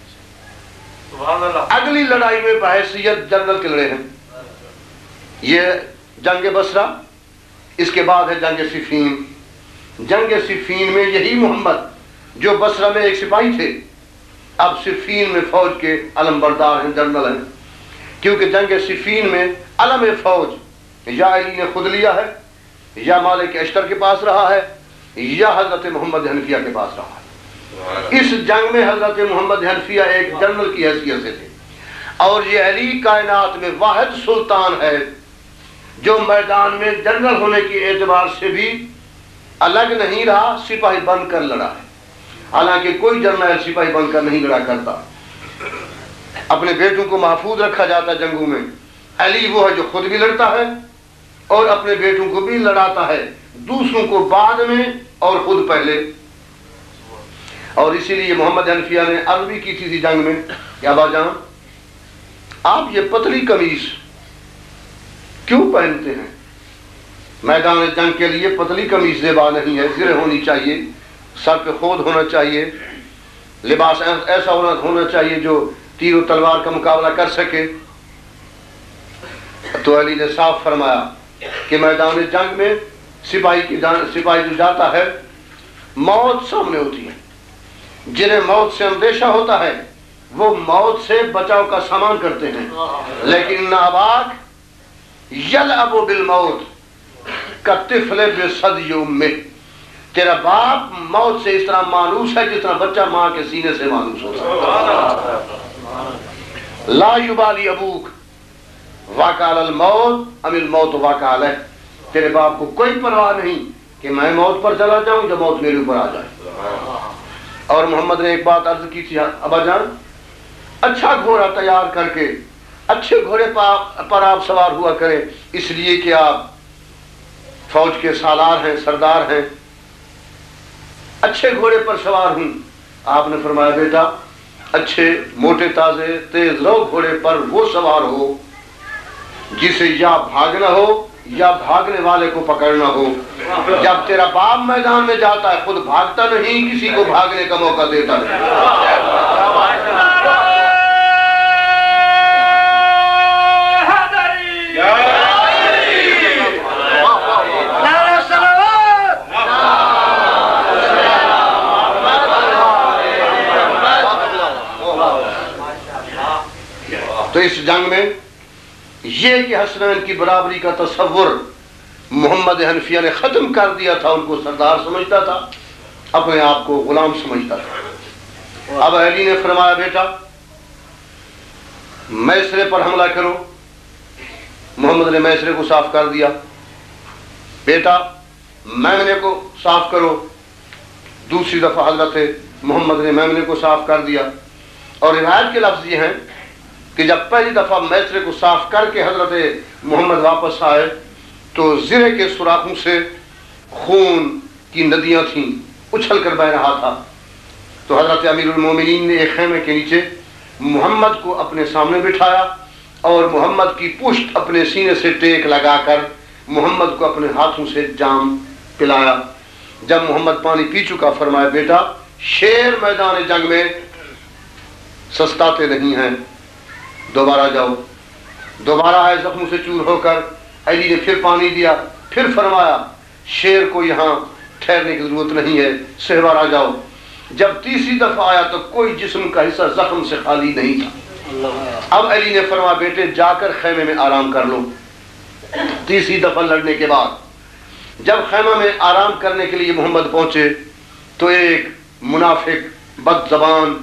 اگلی لڑائی میں بحیثیت جنرل کے لڑے ہیں۔ یہ جنگ بصرہ، اس کے بعد ہے جنگ صفین۔ جنگ صفین میں یہی محمد جو بصرہ میں ایک سپاہی تھے، اب صفین میں فوج کے علم بردار ہیں، جنرل ہیں، کیونکہ جنگ صفین میں علم فوج یا علی نے خود لیا ہے، یا مالک اشتر کے پاس رہا ہے، یا حضرت محمد حنفیہ کے پاس رہا ہے۔ اس جنگ میں حضرت محمد حنفیہ ایک جنرل کی حیثیت سے تھے، اور یہ علی کائنات میں واحد سلطان ہے جو میدان میں جنرل ہونے کے اعتبار سے بھی الگ نہیں رہا، سپاہی بن کر لڑا ہے۔ حالانکہ کوئی جرنیل سپاہی بن کر نہیں لڑا کرتا، اپنے بیٹوں کو محفوظ رکھا جاتا جنگوں میں۔ علی وہ ہے جو خود بھی لڑتا ہے اور اپنے بیٹوں کو بھی لڑاتا ہے، دوسروں کو بعد میں اور خود پہلے۔ اور اسی لیے محمد حنفیہ نے عرض بھی کی تھی جنگ میں کہ ابا جان آپ یہ پتلی قمیص کیوں پہنتے ہیں؟ میدان جنگ کے لیے پتلی قمیص زیبا نہیں ہے، زرہ ہونی چاہیے، سر پہ خود ہونا چاہیے، لباس ایسا ہونا ہونا چاہیے جو تیر و تلوار کا مقابلہ کر سکے۔ تو علی نے صاف فرمایا کہ میدان جنگ میں سپاہی کی سپاہی جو جاتا ہے موت سامنے ہوتی ہے، جنہیں موت سے اندیشہ ہوتا ہے وہ موت سے بچاؤ کا سامان کرتے ہیں، لیکن ان اباک یلعب بالموت کطفل بصدی امہ، تیرا باپ موت سے اس طرح مانوس ہے جس طرح بچہ ماں کے سینے سے مانوس ہوتا ہے۔ لا یبالی ابوک واقع علی الموت ام الموت واقع علیہ، تیرے باپ کو کوئی پرواہ نہیں کہ میں موت پر چلا جاؤں جب موت میرے اوپر آ جائے۔ اور محمد نے ایک بات عرض کی تھی، ابا جان اچھا گھوڑا تیار کر کے اچھے گھوڑے پر آپ سوار ہوا کریں، اس لیے کہ آپ فوج کے سالار ہیں، سردار ہیں، اچھے گھوڑے پر سوار ہوں۔ آپ نے فرمایا بیٹا اچھے موٹے تازے تیز رو گھوڑے پر وہ سوار ہو جسے یا بھاگنا ہو یا بھاگنے والے کو پکڑنا ہو۔ جب تیرا باپ میدان میں جاتا ہے خود بھاگتا نہیں، کسی کو بھاگنے کا موقع دیتا نہیں۔ تو اس جنگ میں یہ کہ حسنین کی برابری کا تصور محمد حنفیہ نے ختم کر دیا تھا، ان کو سردار سمجھتا تھا، اپنے آپ کو غلام سمجھتا تھا۔ اب علی نے فرمایا بیٹا میسرے پر حملہ کرو۔ محمد نے میسرے کو صاف کر دیا، بیٹا میمنے کو صاف کرو۔ دوسری دفعہ حضرت محمد نے میمنے کو صاف کر دیا، اور روایت کے لفظ یہ ہیں کہ جب پہلی دفعہ میسرے کو صاف کر کے حضرت محمد واپس آئے تو زرے کے سوراخوں سے خون کی ندیاں تھیں، اچھل کر بہ رہا تھا۔ تو حضرت امیر المومنین نے ایک خیمے کے نیچے محمد کو اپنے سامنے بٹھایا اور محمد کی پشت اپنے سینے سے ٹیک لگا کر محمد کو اپنے ہاتھوں سے جام پلایا۔ جب محمد پانی پی چکا فرمایا بیٹا شیر میدان جنگ میں سستاتے نہیں ہیں، دوبارہ جاؤ۔ دوبارہ آئے زخموں سے چور ہو کر، علی نے پھر پانی دیا، پھر فرمایا شیر کو یہاں ٹھہرنے کی ضرورت نہیں ہے، صحبہ آ جاؤ۔ جب تیسری دفعہ آیا تو کوئی جسم کا حصہ زخم سے خالی نہیں تھا۔ اب علی نے فرمایا بیٹے جا کر خیمے میں آرام کر لو۔ تیسری دفعہ لڑنے کے بعد جب خیمہ میں آرام کرنے کے لیے محمد پہنچے تو ایک منافق بد زبان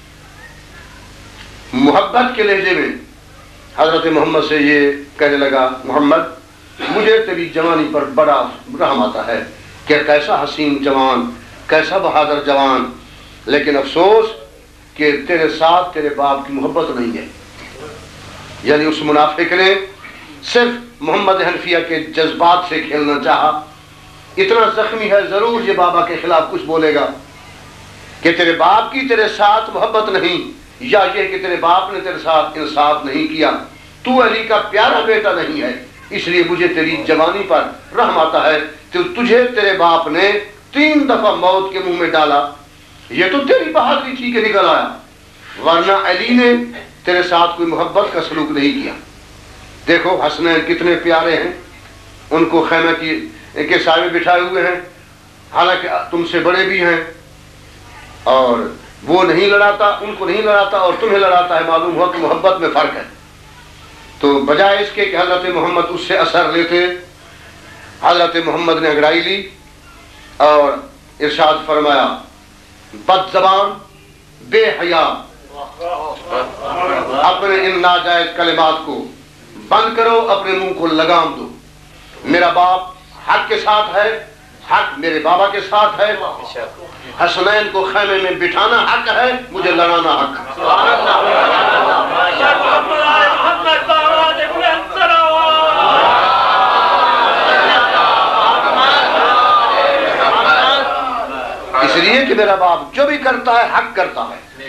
محبت کے لہجے میں حضرت محمد سے یہ کہنے لگا محمد مجھے تیری جوانی پر بڑا رحم آتا ہے کہ کیسا حسین جوان، کیسا بہادر جوان، لیکن افسوس کہ تیرے ساتھ تیرے باپ کی محبت نہیں ہے۔ یعنی اس منافق نے صرف محمد حنفیہ کے جذبات سے کھیلنا چاہا، اتنا زخمی ہے ضرور یہ بابا کے خلاف کچھ بولے گا کہ تیرے باپ کی تیرے ساتھ محبت نہیں، یا یہ کہ تیرے باپ نے تیرے ساتھ انصاف نہیں کیا، تو علی کا پیارا بیٹا نہیں ہے، اس لیے مجھے تیری جوانی پر رحم آتا ہے تو تجھے تیرے باپ نے تین دفعہ موت کے منہ میں ڈالا، یہ تو تیری بہادری تھی کہ نکل آیا، ورنہ علی نے تیرے ساتھ کوئی محبت کا سلوک نہیں کیا۔ دیکھو حسنین کتنے پیارے ہیں، ان کو خیمہ کی کے سائے بٹھائے ہوئے ہیں، حالانکہ تم سے بڑے بھی ہیں، اور وہ نہیں لڑاتا، ان کو نہیں لڑاتا اور تمہیں لڑاتا ہے، معلوم ہوا کہ محبت میں فرق ہے۔ تو بجائے اس کے کہ حضرت محمد اس سے اثر لیتے، حضرت محمد نے انگڑائی لی اور ارشاد فرمایا بد زبان، بے حیا، اپنے ان ناجائز کلمات کو بند کرو، اپنے منہ کو لگام دو۔ میرا باپ حق کے ساتھ ہے، حق میرے بابا کے ساتھ ہے، حسنین کو خیمے میں بٹھانا حق ہے، مجھے لڑانا حق ہے۔ اس لیے کہ میرا باپ جو بھی کرتا ہے حق کرتا ہے۔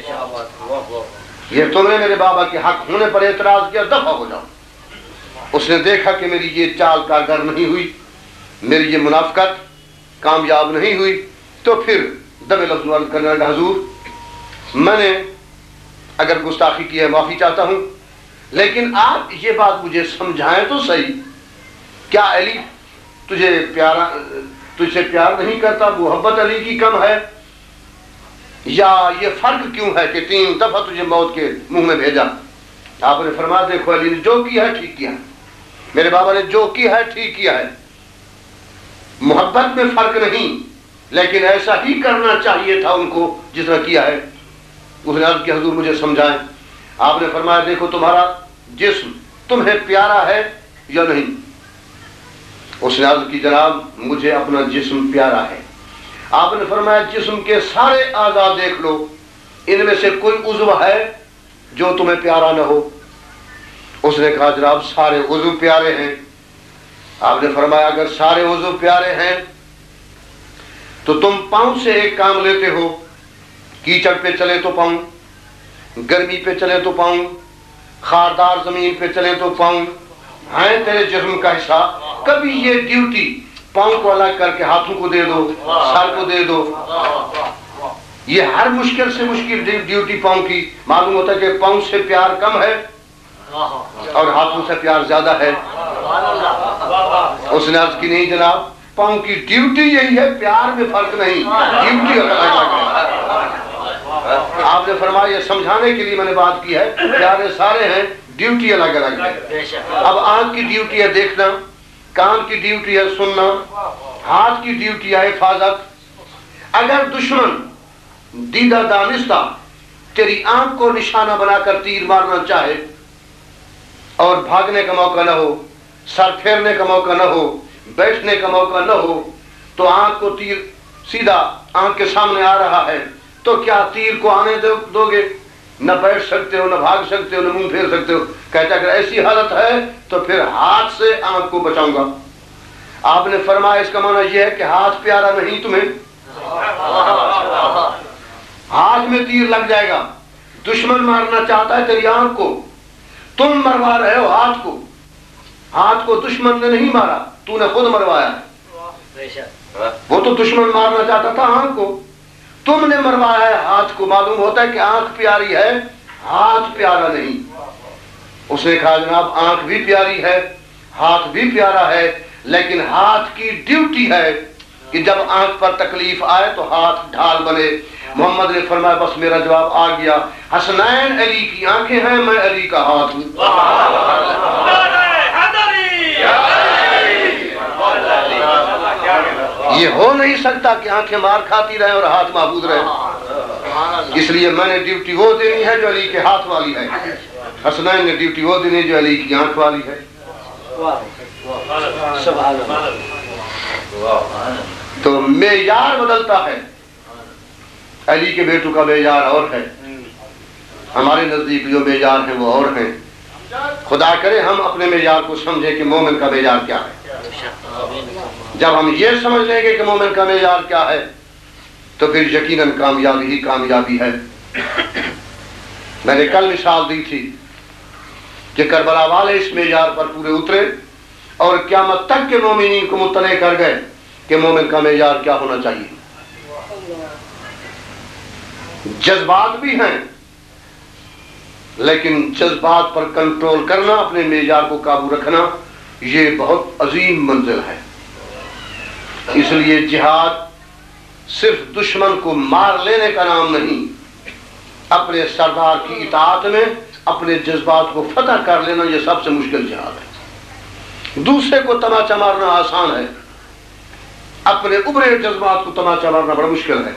یہ تم نے میرے بابا کے حق ہونے پر اعتراض کیا، دفع ہو جاؤ۔ اس نے دیکھا کہ میری یہ چال کارگر نہیں ہوئی، میری یہ منافقت کامیاب نہیں ہوئی، تو پھر دبے لفظ عرض کرنے لگا حضور میں نے اگر گستاخی کی ہے معافی چاہتا ہوں، لیکن آپ یہ بات مجھے سمجھائیں تو صحیح، کیا علی تجھے پیارا تجھ سے پیار نہیں کرتا، محبت علی کی کم ہے، یا یہ فرق کیوں ہے کہ تین دفعہ تجھے موت کے منہ میں بھیجا؟ آپ نے فرمایا دیکھو علی نے جو کیا ہے ٹھیک کیا ہے، میرے بابا نے جو کیا ہے ٹھیک کیا ہے، محبت میں فرق نہیں، لیکن ایسا ہی کرنا چاہیے تھا ان کو جس طرح کیا ہے۔ اس نے عرض کیا حضور مجھے سمجھائیں۔ آپ نے فرمایا دیکھو تمہارا جسم تمہیں پیارا ہے یا نہیں؟ اس نے عرض کی جناب مجھے اپنا جسم پیارا ہے۔ آپ نے فرمایا جسم کے سارے اعضاء دیکھ لو، ان میں سے کوئی عضو ہے جو تمہیں پیارا نہ ہو؟ اس نے کہا جناب سارے عضو پیارے ہیں۔ آپ نے فرمایا اگر سارے عضو پیارے ہیں تو تم پاؤں سے ایک کام لیتے ہو، کیچڑ پہ چلے تو پاؤں، گرمی پہ چلے تو پاؤں، خاردار زمین پہ چلے تو پاؤں، ہیں تیرے جسم کا حصہ، کبھی یہ ڈیوٹی پاؤں کو الگ کر کے ہاتھوں کو دے دو، سر کو دے دو۔ یہ ہر مشکل سے مشکل ڈیوٹی پاؤں کی، معلوم ہوتا ہے کہ پاؤں سے پیار کم ہے اور ہاتھوں سے پیار زیادہ ہے۔ اس نے عرض کی نہیں جناب پاؤں کی ڈیوٹی یہی ہے، پیار میں فرق نہیں، ڈیوٹی الگ ہے۔ آپ نے فرمایا یہ سمجھانے کے لیے میں نے بات کی ہے، پیارے سارے ہیں، ڈیوٹی الگ الگ ہے۔ اب آنکھ کی ڈیوٹی ہے دیکھنا، کان کی ڈیوٹی ہے سننا، ہاتھ کی ڈیوٹی ہے حفاظت۔ اگر دشمن دیدہ دانستہ تیری آنکھ کو نشانہ بنا کر تیر مارنا چاہے اور بھاگنے کا موقع نہ ہو، سر پھیرنے کا موقع نہ ہو، بیٹھنے کا موقع نہ ہو، تو آنکھ کو تیر سیدھا آنکھ کے سامنے آ رہا ہے تو کیا تیر کو آنے دو گے؟ نہ بیٹھ سکتے ہو، نہ بھاگ سکتے ہو، نہ منہ پھیر سکتے ہو۔ کہتا اگر ایسی حالت ہے تو پھر ہاتھ سے آنکھ کو بچاؤں گا۔ آپ نے فرمایا اس کا معنی یہ ہے کہ ہاتھ پیارا نہیں تمہیں، ہاتھ میں تیر لگ جائے گا، دشمن مارنا چاہتا ہے تیری آنکھ کو، تم مروا رہے ہو ہاتھ کو، ہاتھ کو دشمن نے نہیں مارا، تو نے خود مروایا ہے۔ وہ تو دشمن مارنا چاہتا تھا آنکھ کو، تم نے مروایا ہے ہاتھ کو۔ معلوم ہوتا ہے کہ آنکھ پیاری ہے، ہاتھ پیارا نہیں۔ اس نے کہا جناب آنکھ بھی پیاری ہے، ہاتھ بھی پیارا ہے، لیکن ہاتھ کی ڈیوٹی ہے کہ جب آنکھ پر تکلیف آئے تو ہاتھ ڈھال بنے۔ محمد نے فرمایا بس میرا جواب آ گیا، حسنین علی کی آنکھیں ہیں، میں علی کا ہاتھ ہوں۔ یہ ہو نہیں سکتا کہ آنکھیں مار کھاتی رہے اور ہاتھ معبود رہے، اس لیے میں نے ڈیوٹی وہ دینی ہے جو علی کے ہاتھ والی ہے، حسنین نے ڈیوٹی وہ دینی جو علی کی آنکھ والی ہے۔ تو معیار بدلتا ہے، علی کے بیٹوں کا معیار اور ہے، ہمارے نزدیک جو معیار ہیں وہ اور ہیں۔ خدا کرے ہم اپنے معیار کو سمجھیں کہ مومن کا معیار کیا ہے۔ جب ہم یہ سمجھ لیں گے کہ مومن کا معیار کیا ہے تو پھر یقیناً کامیابی ہی کامیابی ہے۔ میں نے کل مثال دی تھی کہ کربلا والے اس معیار پر پورے اترے اور قیامت تک کے مومنین کو مطلع کر گئے کہ مومن کا معیار کیا ہونا چاہیے۔ جذبات بھی ہیں لیکن جذبات پر کنٹرول کرنا، اپنے معیار کو قابو رکھنا، یہ بہت عظیم منزل ہے۔ اس لیے جہاد صرف دشمن کو مار لینے کا نام نہیں، اپنے سردار کی اطاعت میں اپنے جذبات کو فتح کر لینا یہ سب سے مشکل جہاد ہے۔ دوسرے کو تماچا مارنا آسان ہے، اپنے ابھرے جذبات کو تماچا مارنا بڑا مشکل ہے۔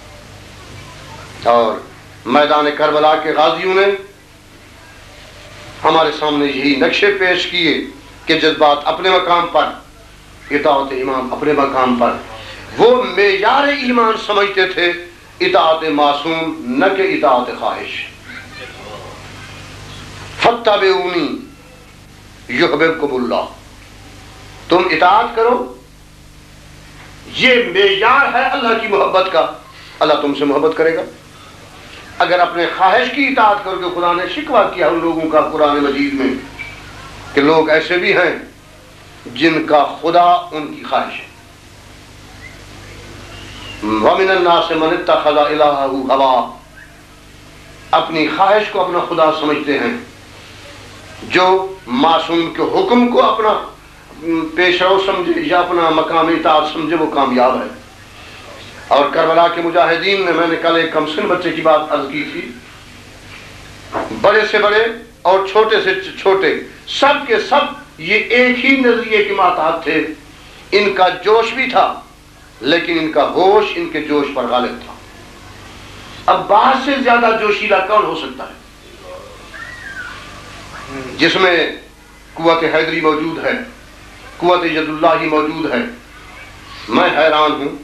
اور میدان کربلا کے غازیوں نے ہمارے سامنے یہی نقشے پیش کیے کہ جذبات اپنے مقام پر، اطاعت امام اپنے مقام پر۔ وہ معیار ایمان سمجھتے تھے اطاعت معصوم، نہ کہ اطاعت خواہش۔ فاتبعونی یحببکم اللہ، تم اطاعت کرو، یہ معیار ہے اللہ کی محبت کا، اللہ تم سے محبت کرے گا۔ اگر اپنے خواہش کی اطاعت کرو، کہ خدا نے شکوہ کیا ان لوگوں کا قرآن مجید میں کہ لوگ ایسے بھی ہیں جن کا خدا ان کی خواہش ہے۔ وَمِنَ النَّاسِ مَنِ اتَّخَذَ إِلَٰهَهُ هَوَاهُ، اپنی خواہش کو اپنا خدا سمجھتے ہیں۔ جو معصوم کے حکم کو اپنا پیش رو سمجھے یا اپنا مقام اطاعت سمجھے وہ کامیاب ہے۔ اور کربلا کے مجاہدین نے، میں نے کل ایک کمسن بچے کی بات عرض کی تھی، بڑے سے بڑے اور چھوٹے سے چھوٹے سب کے سب یہ ایک ہی نظریے کے محتاط تھے۔ ان کا جوش بھی تھا لیکن ان کا ہوش ان کے جوش پر غالب تھا۔ اب بعض سے زیادہ جوشیلا کون ہو سکتا ہے؟ جس میں قوت حیدری موجود ہے، قوت ید اللہ موجود ہے۔ میں حیران ہوں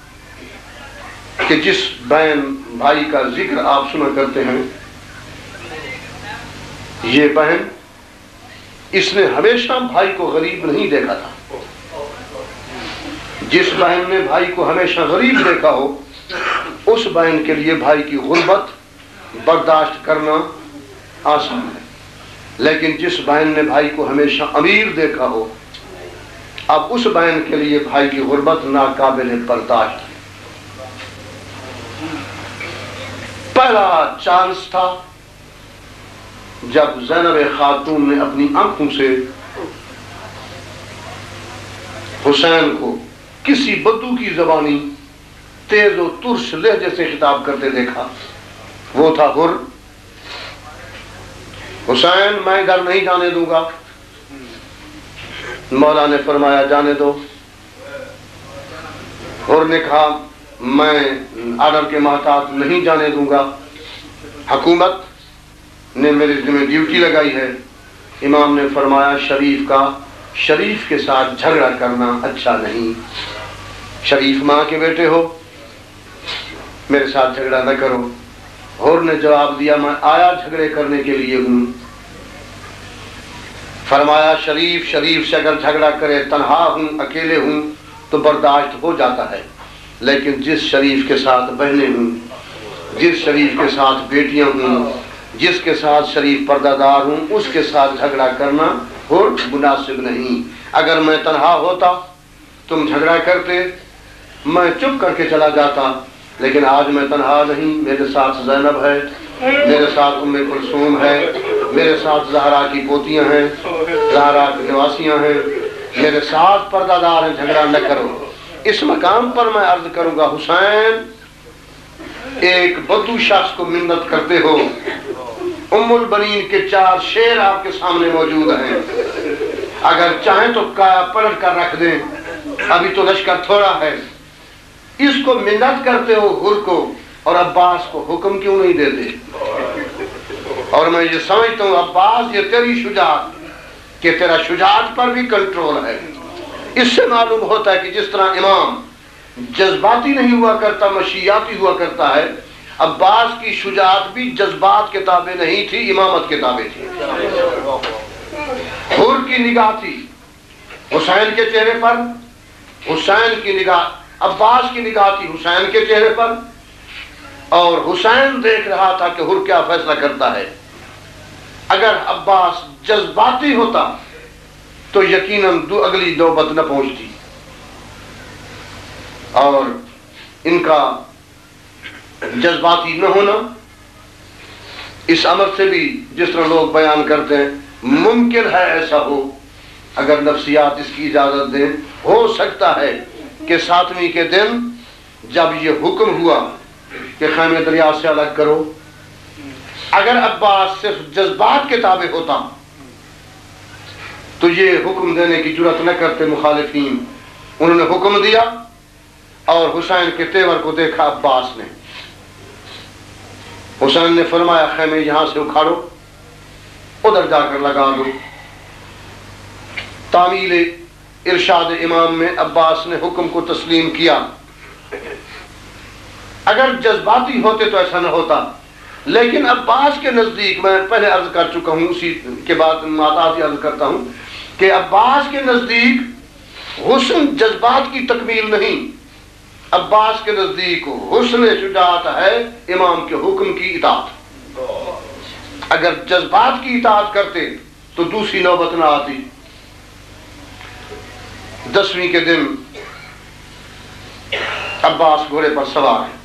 کہ جس بہن بھائی کا ذکر آپ سنا کرتے ہیں، یہ بہن، اس نے ہمیشہ بھائی کو غریب نہیں دیکھا تھا۔ جس بہن نے بھائی کو ہمیشہ غریب دیکھا ہو، اس بہن کے لیے بھائی کی غربت برداشت کرنا آسان ہے، لیکن جس بہن نے بھائی کو ہمیشہ امیر دیکھا ہو، اب اس بہن کے لیے بھائی کی غربت ناقابل برداشت ہے۔ پہلا چانس تھا جب زینب خاتون نے اپنی آنکھوں سے حسین کو کسی بدو کی زبانی تیز و ترش لہجے سے خطاب کرتے دیکھا۔ وہ تھا حر۔ حسین میں ادھر نہیں جانے دوں گا۔ مولا نے فرمایا جانے دو۔ حر نے کہا میں آرڈر کے محتاط نہیں جانے دوں گا، حکومت نے میرے ذمہ ڈیوٹی لگائی ہے۔ امام نے فرمایا شریف کا شریف کے ساتھ جھگڑا کرنا اچھا نہیں، شریف ماں کے بیٹے ہو، میرے ساتھ جھگڑا نہ کرو۔ حر نے جواب دیا میں آیا جھگڑے کرنے کے لیے ہوں۔ فرمایا شریف شریف سے اگر جھگڑا کرے، تنہا ہوں اکیلے ہوں تو برداشت ہو جاتا ہے، لیکن جس شریف کے ساتھ بہنیں ہوں، جس شریف کے ساتھ بیٹیاں ہوں، جس کے ساتھ شریف پردہ دار ہوں، اس کے ساتھ جھگڑا کرنا اور مناسب نہیں۔ اگر میں تنہا ہوتا، تم جھگڑا کرتے، میں چپ کر کے چلا جاتا، لیکن آج میں تنہا نہیں، میرے ساتھ زینب ہے، میرے ساتھ ام کلثوم ہے، میرے ساتھ زہرا کی پوتیاں ہیں، زہرا کی نواسیاں ہیں، میرے ساتھ پردہ دار ہیں، جھگڑا نہ کرو۔ اس مقام پر میں عرض کروں گا حسین، ایک بدو شخص کو منت کرتے ہو، ام البنین کے چار شیر آپ کے سامنے موجود ہیں، اگر چاہیں تو کایا پلٹ کر رکھ دیں، ابھی تو لشکر تھوڑا ہے۔ اس کو منت کرتے ہو حر کو، اور عباس کو حکم کیوں نہیں دیتے؟ اور میں یہ سمجھتا ہوں عباس یہ تیری شجاعت کہ تیرا شجاعت پر بھی کنٹرول ہے۔ اس سے معلوم ہوتا ہے کہ جس طرح امام جذباتی نہیں ہوا کرتا، مشیاتی ہوا کرتا ہے، عباس کی شجاعت بھی جذبات کے تابع نہیں تھی، امامت کے تابع تھی۔ حر کی نگاہ تھی حسین کے چہرے پر، حسین کی نگاہ عباس کی نگاہ تھی حسین کے چہرے پر، اور حسین دیکھ رہا تھا کہ حر کیا فیصلہ کرتا ہے۔ اگر عباس جذباتی ہوتا تو یقیناً دو اگلی نوبت نہ پہنچتی، اور ان کا جذباتی نہ ہونا اس امر سے بھی، جس طرح لوگ بیان کرتے ہیں، ممکن ہے ایسا ہو اگر نفسیات اس کی اجازت دیں، ہو سکتا ہے کہ ساتویں کے دن جب یہ حکم ہوا کہ خیمے دریا سے الگ کرو، اگر عباس صرف جذبات کے تابع ہوتا تو یہ حکم دینے کی جرات نہ کرتے مخالفین۔ انہوں نے حکم دیا اور حسین کے تیور کو دیکھا عباس نے۔ حسین نے فرمایا خیمے یہاں سے اکھاڑو، ادھر جا کر لگا دو۔ تعمیل ارشاد امام میں عباس نے حکم کو تسلیم کیا۔ اگر جذباتی ہوتے تو ایسا نہ ہوتا، لیکن عباس کے نزدیک، میں پہلے عرض کر چکا ہوں، اسی کے بعد معطاتی عرض کرتا ہوں کہ عباس کے نزدیک حسن جذبات کی تکمیل نہیں، عباس کے نزدیک حسن شجاعت ہے امام کے حکم کی اطاعت۔ اگر جذبات کی اطاعت کرتے تو دوسری نوبت نہ آتی۔ دسویں کے دن عباس گھوڑے پر سوار ہے۔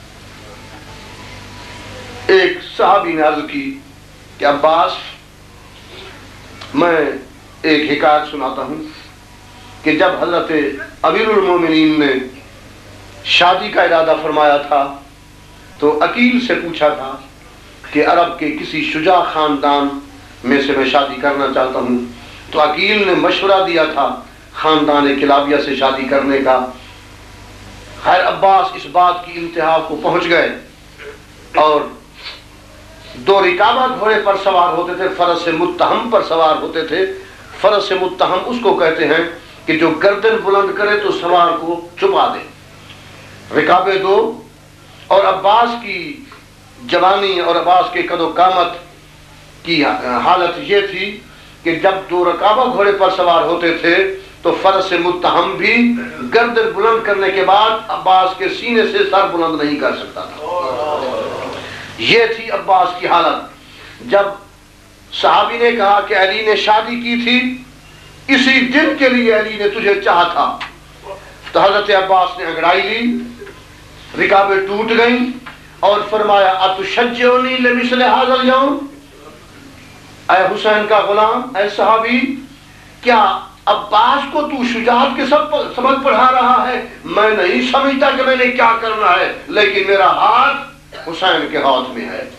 ایک صحابی نے عرض کی کہ عباس، میں ایک حکایت سناتا ہوں کہ جب حضرت امیر المومنین نے شادی کا ارادہ فرمایا تھا تو عقیل سے پوچھا تھا کہ عرب کے کسی شجاع خاندان میں سے میں شادی کرنا چاہتا ہوں، تو عقیل نے مشورہ دیا تھا خاندان کلابیہ سے شادی کرنے کا۔ خیر عباس اس بات کی انتہا کو پہنچ گئے اور دو رکابہ گھوڑے پر سوار ہوتے تھے، فرس سے متہم پر سوار ہوتے تھے۔ فرس سے متہم اس کو کہتے ہیں کہ جو گردن بلند کرے تو سوار کو چھپا دے۔ رکابے دو، اور عباس کی جوانی اور عباس کے قد و قامت کی حالت یہ تھی کہ جب دو رکابہ گھوڑے پر سوار ہوتے تھے تو فرس سے متہم بھی گردن بلند کرنے کے بعد عباس کے سینے سے سر بلند نہیں کر سکتا تھا۔ یہ تھی عباس کی حالت۔ جب صحابی نے کہا کہ علی نے شادی کی تھی، اسی دن کے لیے علی نے تجھے چاہا تھا، تو حضرت عباس نے انگڑائی لی، رکابیں ٹوٹ گئیں اور فرمایا اتشجعنی لمثل ھذا اليوم، اے حسین کا غلام، اے صحابی، کیا عباس کو تو شجاعت کے سبق پڑھا رہا ہے؟ میں نہیں سمجھتا کہ میں نے کیا کرنا ہے، لیکن میرا ہاتھ حسین کے ہاتھ میں ہے۔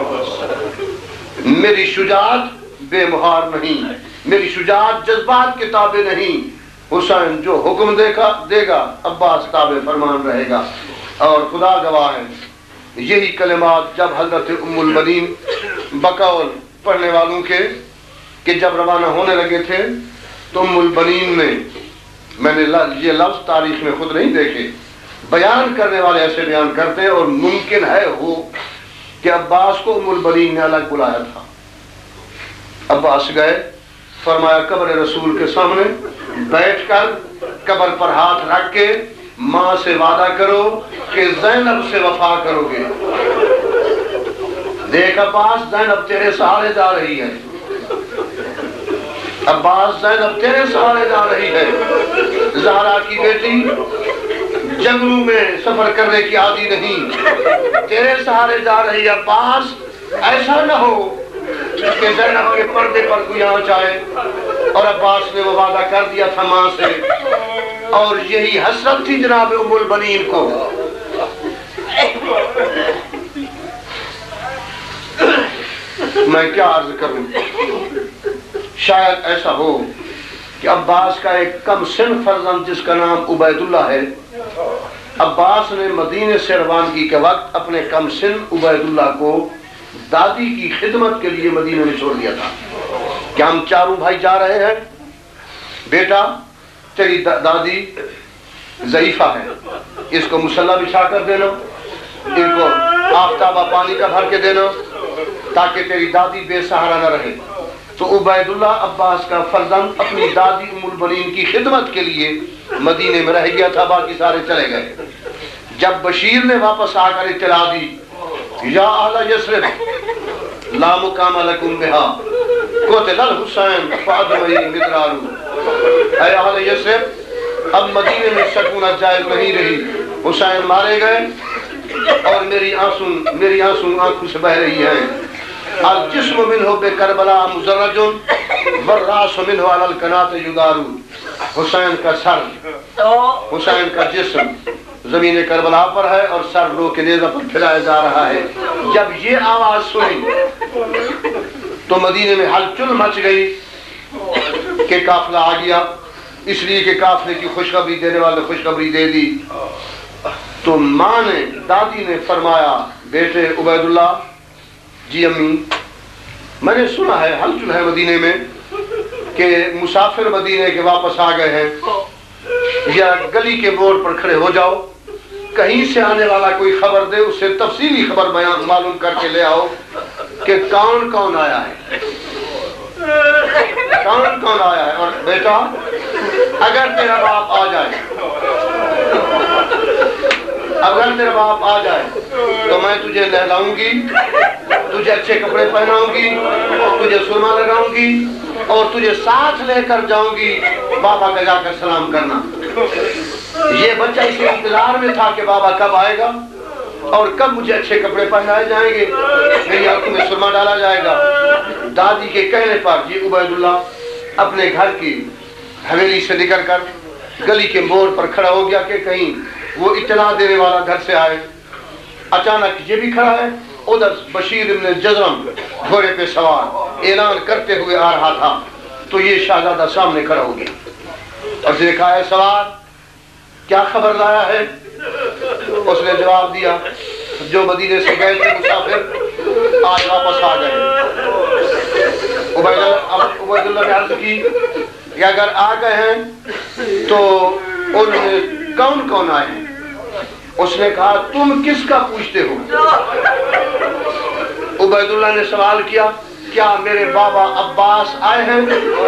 میری شجاعت بے مہار نہیں، میری شجاعت جذبات کے تابع نہیں۔ حسین جو حکم دے گا دے گا عباس تابع فرمان رہے گا۔ اور خدا گواہ ہے، یہی کلمات جب حضرت ام البنین بقول پڑھنے والوں کے کہ جب روانہ ہونے لگے تھے تو ام البنین نے، میں نے یہ لفظ تاریخ میں خود نہیں دیکھے، بیان کرنے والے ایسے بیان کرتے ہیں، اور ممکن ہے ہو کہ عباس کو ام البنین نے الگ بلایا تھا۔ عباس گئے، فرمایا قبر رسول کے سامنے بیٹھ کر قبر پر ہاتھ رکھ کے ماں سے وعدہ کرو کہ زینب سے وفا کرو گے۔ دیکھ عباس، زینب تیرے سہارے جا رہی ہے، عباس زینب تیرے سہارے جا رہی ہے۔ زہرا کی بیٹی جنگلوں میں سفر کرنے کی عادی نہیں، تیرے سہارے جا رہی ہے۔ عباس ایسا نہ ہو کہ زینب کے پردے پر کوئی آنچ آئے، اور عباس نے وہ وعدہ کر دیا تھا ماں سے، اور یہی حسرت تھی جناب ام البنین کو۔ میں کیا عرض کروں، شاید ایسا ہو کہ عباس کا ایک کم سن فرزند جس کا نام عبید اللہ ہے، عباس نے مدینے سے روانگی کے وقت اپنے کم سن عبید اللہ کو دادی کی خدمت کے لیے مدینے میں چھوڑ دیا تھا کہ ہم چاروں بھائی جا رہے ہیں، بیٹا تیری دادی ضعیفہ ہے، اس کو مصلی بچھا کر دینا، ان کو آفتابہ پانی کا بھر کے دینا تاکہ تیری دادی بے سہارا نہ رہے۔ تو عبید اللہ عباس کا فرزند اپنی دادی ام البنین کی خدمت کے لیے مدینے میں رہ گیا تھا، باقی سارے چلے گئے۔ جب بشیر نے واپس آ کر اطلاع دی، یا اہل یثرب لا مقام لکم بہا قتل الحسین فادعی مدرار، اے اہل یثرب اب مدینے میں سکونت جائز نہیں رہی، حسین مارے گئے اور میری آنسو میری آنسو آنکھوں سے بہ رہی ہے۔ الجسم منہ بکربلا مزرج والراس منہ علی القناۃ یدار، حسین کا سر، حسین کا جسم زمین کربلا پر ہے اور سر رو کے نیزہ پر پھیلایا جا رہا ہے۔ جب یہ آواز سنی تو مدینے میں ہلچل مچ گئی کہ قافلہ آ گیا، اس لیے کہ قافلے کی خوشخبری دینے والے خوشخبری دے دی۔ تو ماں نے، دادی نے فرمایا، بیٹے عبید اللہ، جی امی میں نے سنا ہے ہلچل ہے مدینے میں کہ مسافر مدینے کے واپس آ گئے ہیں، یا گلی کے موڑ پر کھڑے ہو جاؤ، کہیں سے آنے والا کوئی خبر دے، اس سے تفصیلی خبر بیان معلوم کر کے لے آؤ کہ کون کون آیا ہے، کون کون آیا ہے۔ اور بیٹا اگر تیرا باپ آ جائے اگر تیرا باپ آ جائے تو میں تجھے نہلاؤں گی، تجھے اچھے کپڑے پہناؤں گی، تجھے سرما لگاؤں گی اور تجھے ساتھ لے کر جاؤں گی، بابا کا جا کر سلام کرنا۔ یہ بچہ اسی انتظار میں تھا کہ بابا کب آئے گا اور کب مجھے اچھے کپڑے پہنائے جائیں گے، میری آنکھوں میں سرما ڈالا جائے گا۔ دادی کے کہنے پر جی عبید اللہ اپنے گھر کی حویلی سے نکل کر گلی کے موڑ پر کھڑا ہو گیا کہ کہیں وہ اطلاع دینے والا گھر سے آئے۔ اچانک یہ بھی کھڑا ہے، ادھر بشیر ابن جزرم گھوڑے پہ سوار اعلان کرتے ہوئے آ رہا تھا، تو یہ شہزادہ سامنے کھڑا ہو گیا اور دیکھا ہے سوار کیا خبر لایا ہے؟ اس نے جواب دیا جو مدینے سے گئے تھے مسافر آج واپس آ گئے۔ عبید اللہ نے عرض کی کہ اگر آ گئے ہیں تو ان میں کون کون آئے ہیں؟ اس نے کہا تم کس کا پوچھتے ہو؟ عبید اللہ نے سوال کیا کیا میرے بابا عباس آئے ہیں؟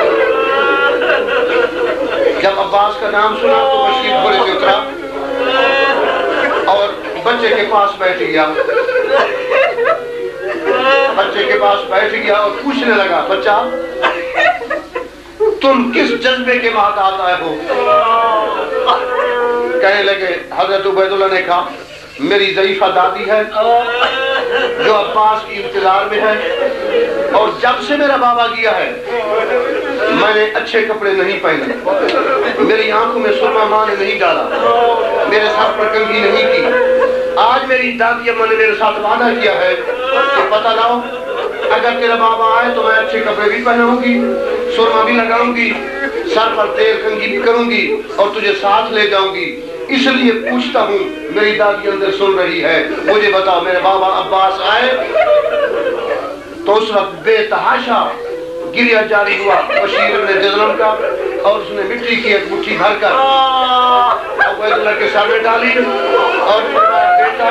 جب عباس کا نام سنا تو بشیر گھوڑے سے اترا اور بچے کے پاس بیٹھ گیا بچے کے پاس بیٹھ گیا اور پوچھنے لگا بچہ تم کس جذبے کے محتاط آئے ہو؟ کہنے لگے حضرت عبید اللہ نے کہا میری ضعیفہ دادی ہے جو عباس کی انتظار میں ہے، اور جب سے میرا بابا گیا ہے میں نے اچھے کپڑے نہیں پہنے، میری آنکھوں میں سرما ماں نے نہیں ڈالا، میرے سر پر کنگھی نہیں کی۔ آج میری دادی اماں نے میرے ساتھ وعدہ کیا ہے کہ پتہ لاؤ اگر تیرا بابا آئے تو میں اچھے کپڑے بھی پہناؤں گی، سرما بھی لگاؤں گی، سر پر تیل کنگھی بھی کروں گی اور تجھے ساتھ لے جاؤں گی۔ اس لیے پوچھتا ہوں میری دادی اندر سن رہی ہے، مجھے بتاؤ میرے بابا عباس آئے؟ تو اس وقت بے تحاشا گریہ جاری ہوا بشیر ابن جزرم کا، اور اس نے مٹی کی ایک مٹھی بھر کر عبید اللہ کے سامنے ڈالی اور بیٹا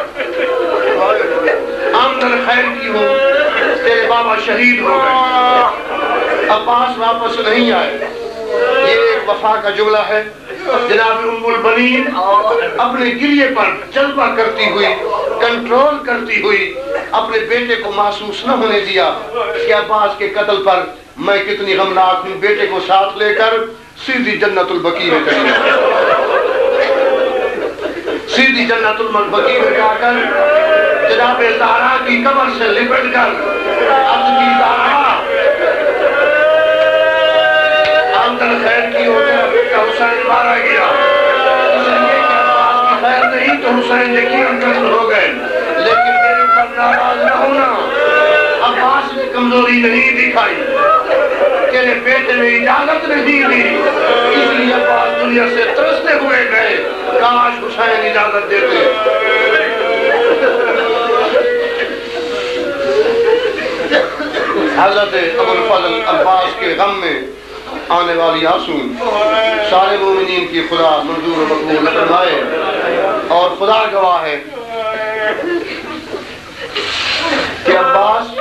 آمدن خیر کی ہو، تیرے بابا شہید ہو گئے، عباس واپس نہیں آئے۔ یہ ایک وفا کا جملہ ہے۔ جناب ام البنین اپنے گریے پر جذبہ کرتی ہوئی، کنٹرول کرتی ہوئی اپنے بیٹے کو محسوس نہ ہونے دیا کہ عباس کے قتل پر میں کتنی غمناک ہوں، بیٹے کو ساتھ لے کر سیدھی جنت البقیع میں چلی سیدھی جنت البقیع میں جا کر جناب زہرا کی قبر سے لپٹ کر عرض کی زہرا آمدن خیر کی ہو گیا، بیٹا حسین مارا گیا، اس لیے کہ عباس کی خیر نہیں تو حسین یقیناً قتل ہو گئے، لیکن میرے اوپر ناراض نہ ہونا، عباس نے کمزوری نہیں دکھائی، تیرے بیٹے نے اجازت نہیں دی، اس لیے عباس دنیا سے ترستے ہوئے گئے، کاش حسین اجازت دیتے۔ حضرت ابو الفضل عباس کے غم میں آنے والی آنسو سارے مومنین کی خدا منظور و مقبول فرمائے، اور خدا گواہ ہے کہ عباس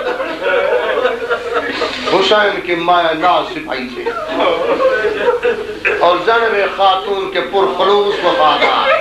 حسین کے مایہ ناز سپاہی تھے اور زینب خاتون کے پرخلوص وفادار۔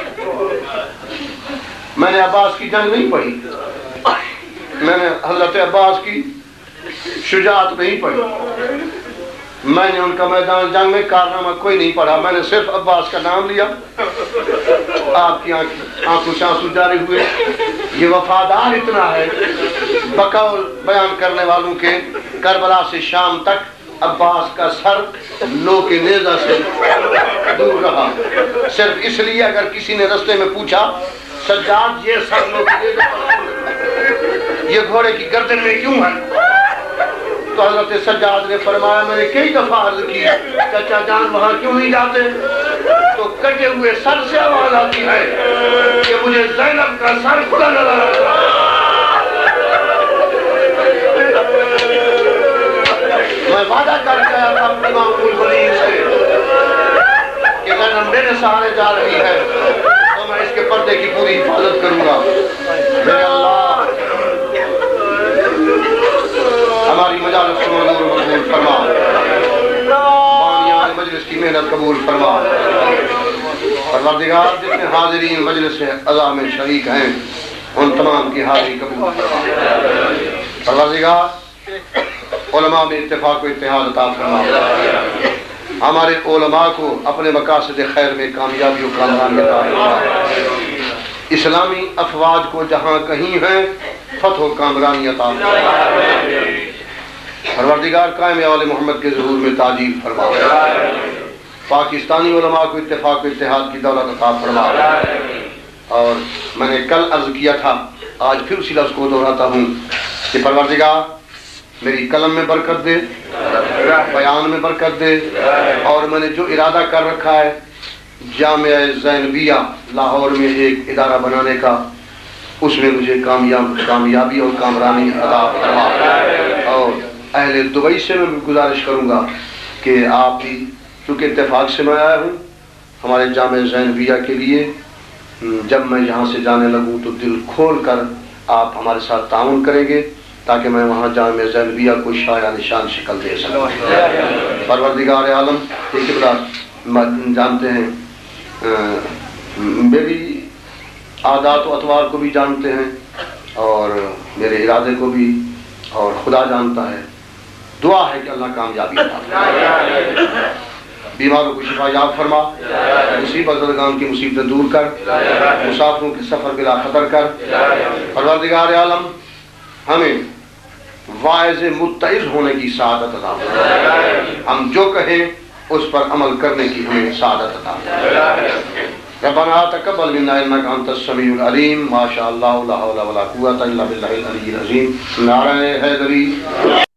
میں نے عباس کی جنگ نہیں پڑھی، میں نے حضرت عباس کی شجاعت نہیں پڑھی، میں نے ان کا میدان جنگ میں کارنامہ کوئی نہیں پڑھا، میں نے صرف عباس کا نام لیا، آپ کی آنکھوں سے آنسو جاری ہوئے۔ یہ وفادار اتنا ہے، بقول بیان کرنے والوں کے کربلا سے شام تک عباس کا سر لو کے نیزہ سے دور رہا، صرف اس لیے اگر کسی نے رستے میں پوچھا سجاد یہ سر لو کے نیزہ یہ گھوڑے کی گردن میں کیوں ہے، تو حضرت سجاد نے فرمایا میں نے کئی دفعہ عرض کی چچا جان وہاں کیوں نہیں جاتے، تو کٹے ہوئے سر سے آواز آتی ہے کہ مجھے زینب کا سر کھلا نظر آتا ہے۔ میں وعدہ کر کے آیا تھا اپنی معقول ولی سے کہ زینب میرے سہارے جا رہی ہے تو میں اس کے پردے کی پوری حفاظت کروں گا۔ میرے اللہ ہماری مجالس کو منظور قبول فرما، بانیان مجلس کی محنت قبول فرما۔ پروردگار جتنے حاضرین مجلس عزا میں شریک ہیں ان تمام کی حاضری قبول فرما۔ پروردگار علماء میں اتفاق و اتحاد عطا فرما، ہمارے علماء کو اپنے مقاصد خیر میں کامیابی و کامرانی عطا فرما، اسلامی افواج کو جہاں کہیں ہیں فتح و کامرانی عطا فرما۔ پروردگار قائم آل محمد کے ظہور میں تاجیل فرما، پاکستانی علماء کو اتفاق و اتحاد کی دولت عطا فرما۔ اور میں نے کل عرض کیا تھا آج پھر اسی لفظ کو دہراتا ہوں کہ پروردگار میری قلم میں برکت دے، بیان میں برکت دے، اور میں نے جو ارادہ کر رکھا ہے جامعہ زینبیہ لاہور میں ایک ادارہ بنانے کا اس میں مجھے کامیاب کامیابی اور کامرانی عطا فرما۔ اور اہل دبئی سے میں گزارش کروں گا کہ آپ بھی چونکہ اتفاق سے میں آیا ہوں ہمارے جامعہ زینبیہ کے لیے جب میں یہاں سے جانے لگوں تو دل کھول کر آپ ہمارے ساتھ تعاون کریں گے تاکہ میں وہاں جامعہ زینبیہ کو شایع نشان شکل دے سکوں۔ پروردگار عالم یہ قبلہ جانتے ہیں، میری عادات و اطوار کو بھی جانتے ہیں اور میرے ارادے کو بھی، اور خدا جانتا ہے۔ دعا ہے کہ اللہ کامیابی عطا فرما، بیماروں کو شفا یاب فرما، مصیبت زدگان کی مصیبتیں دور کر، مسافروں کے سفر بلا خطر کر۔ پروردگار عالم ہمیں واعظ متعظ ہونے کی سعادت عطا فرما، ہم جو کہیں اس پر عمل کرنے کی ہمیں سعادت عطا فرما۔ ربنا تقبل منا انك انت السميع العليم، ما شاء الله لا حول ولا قوة الا بالله العلي العظيم۔ نعرہ حیدری۔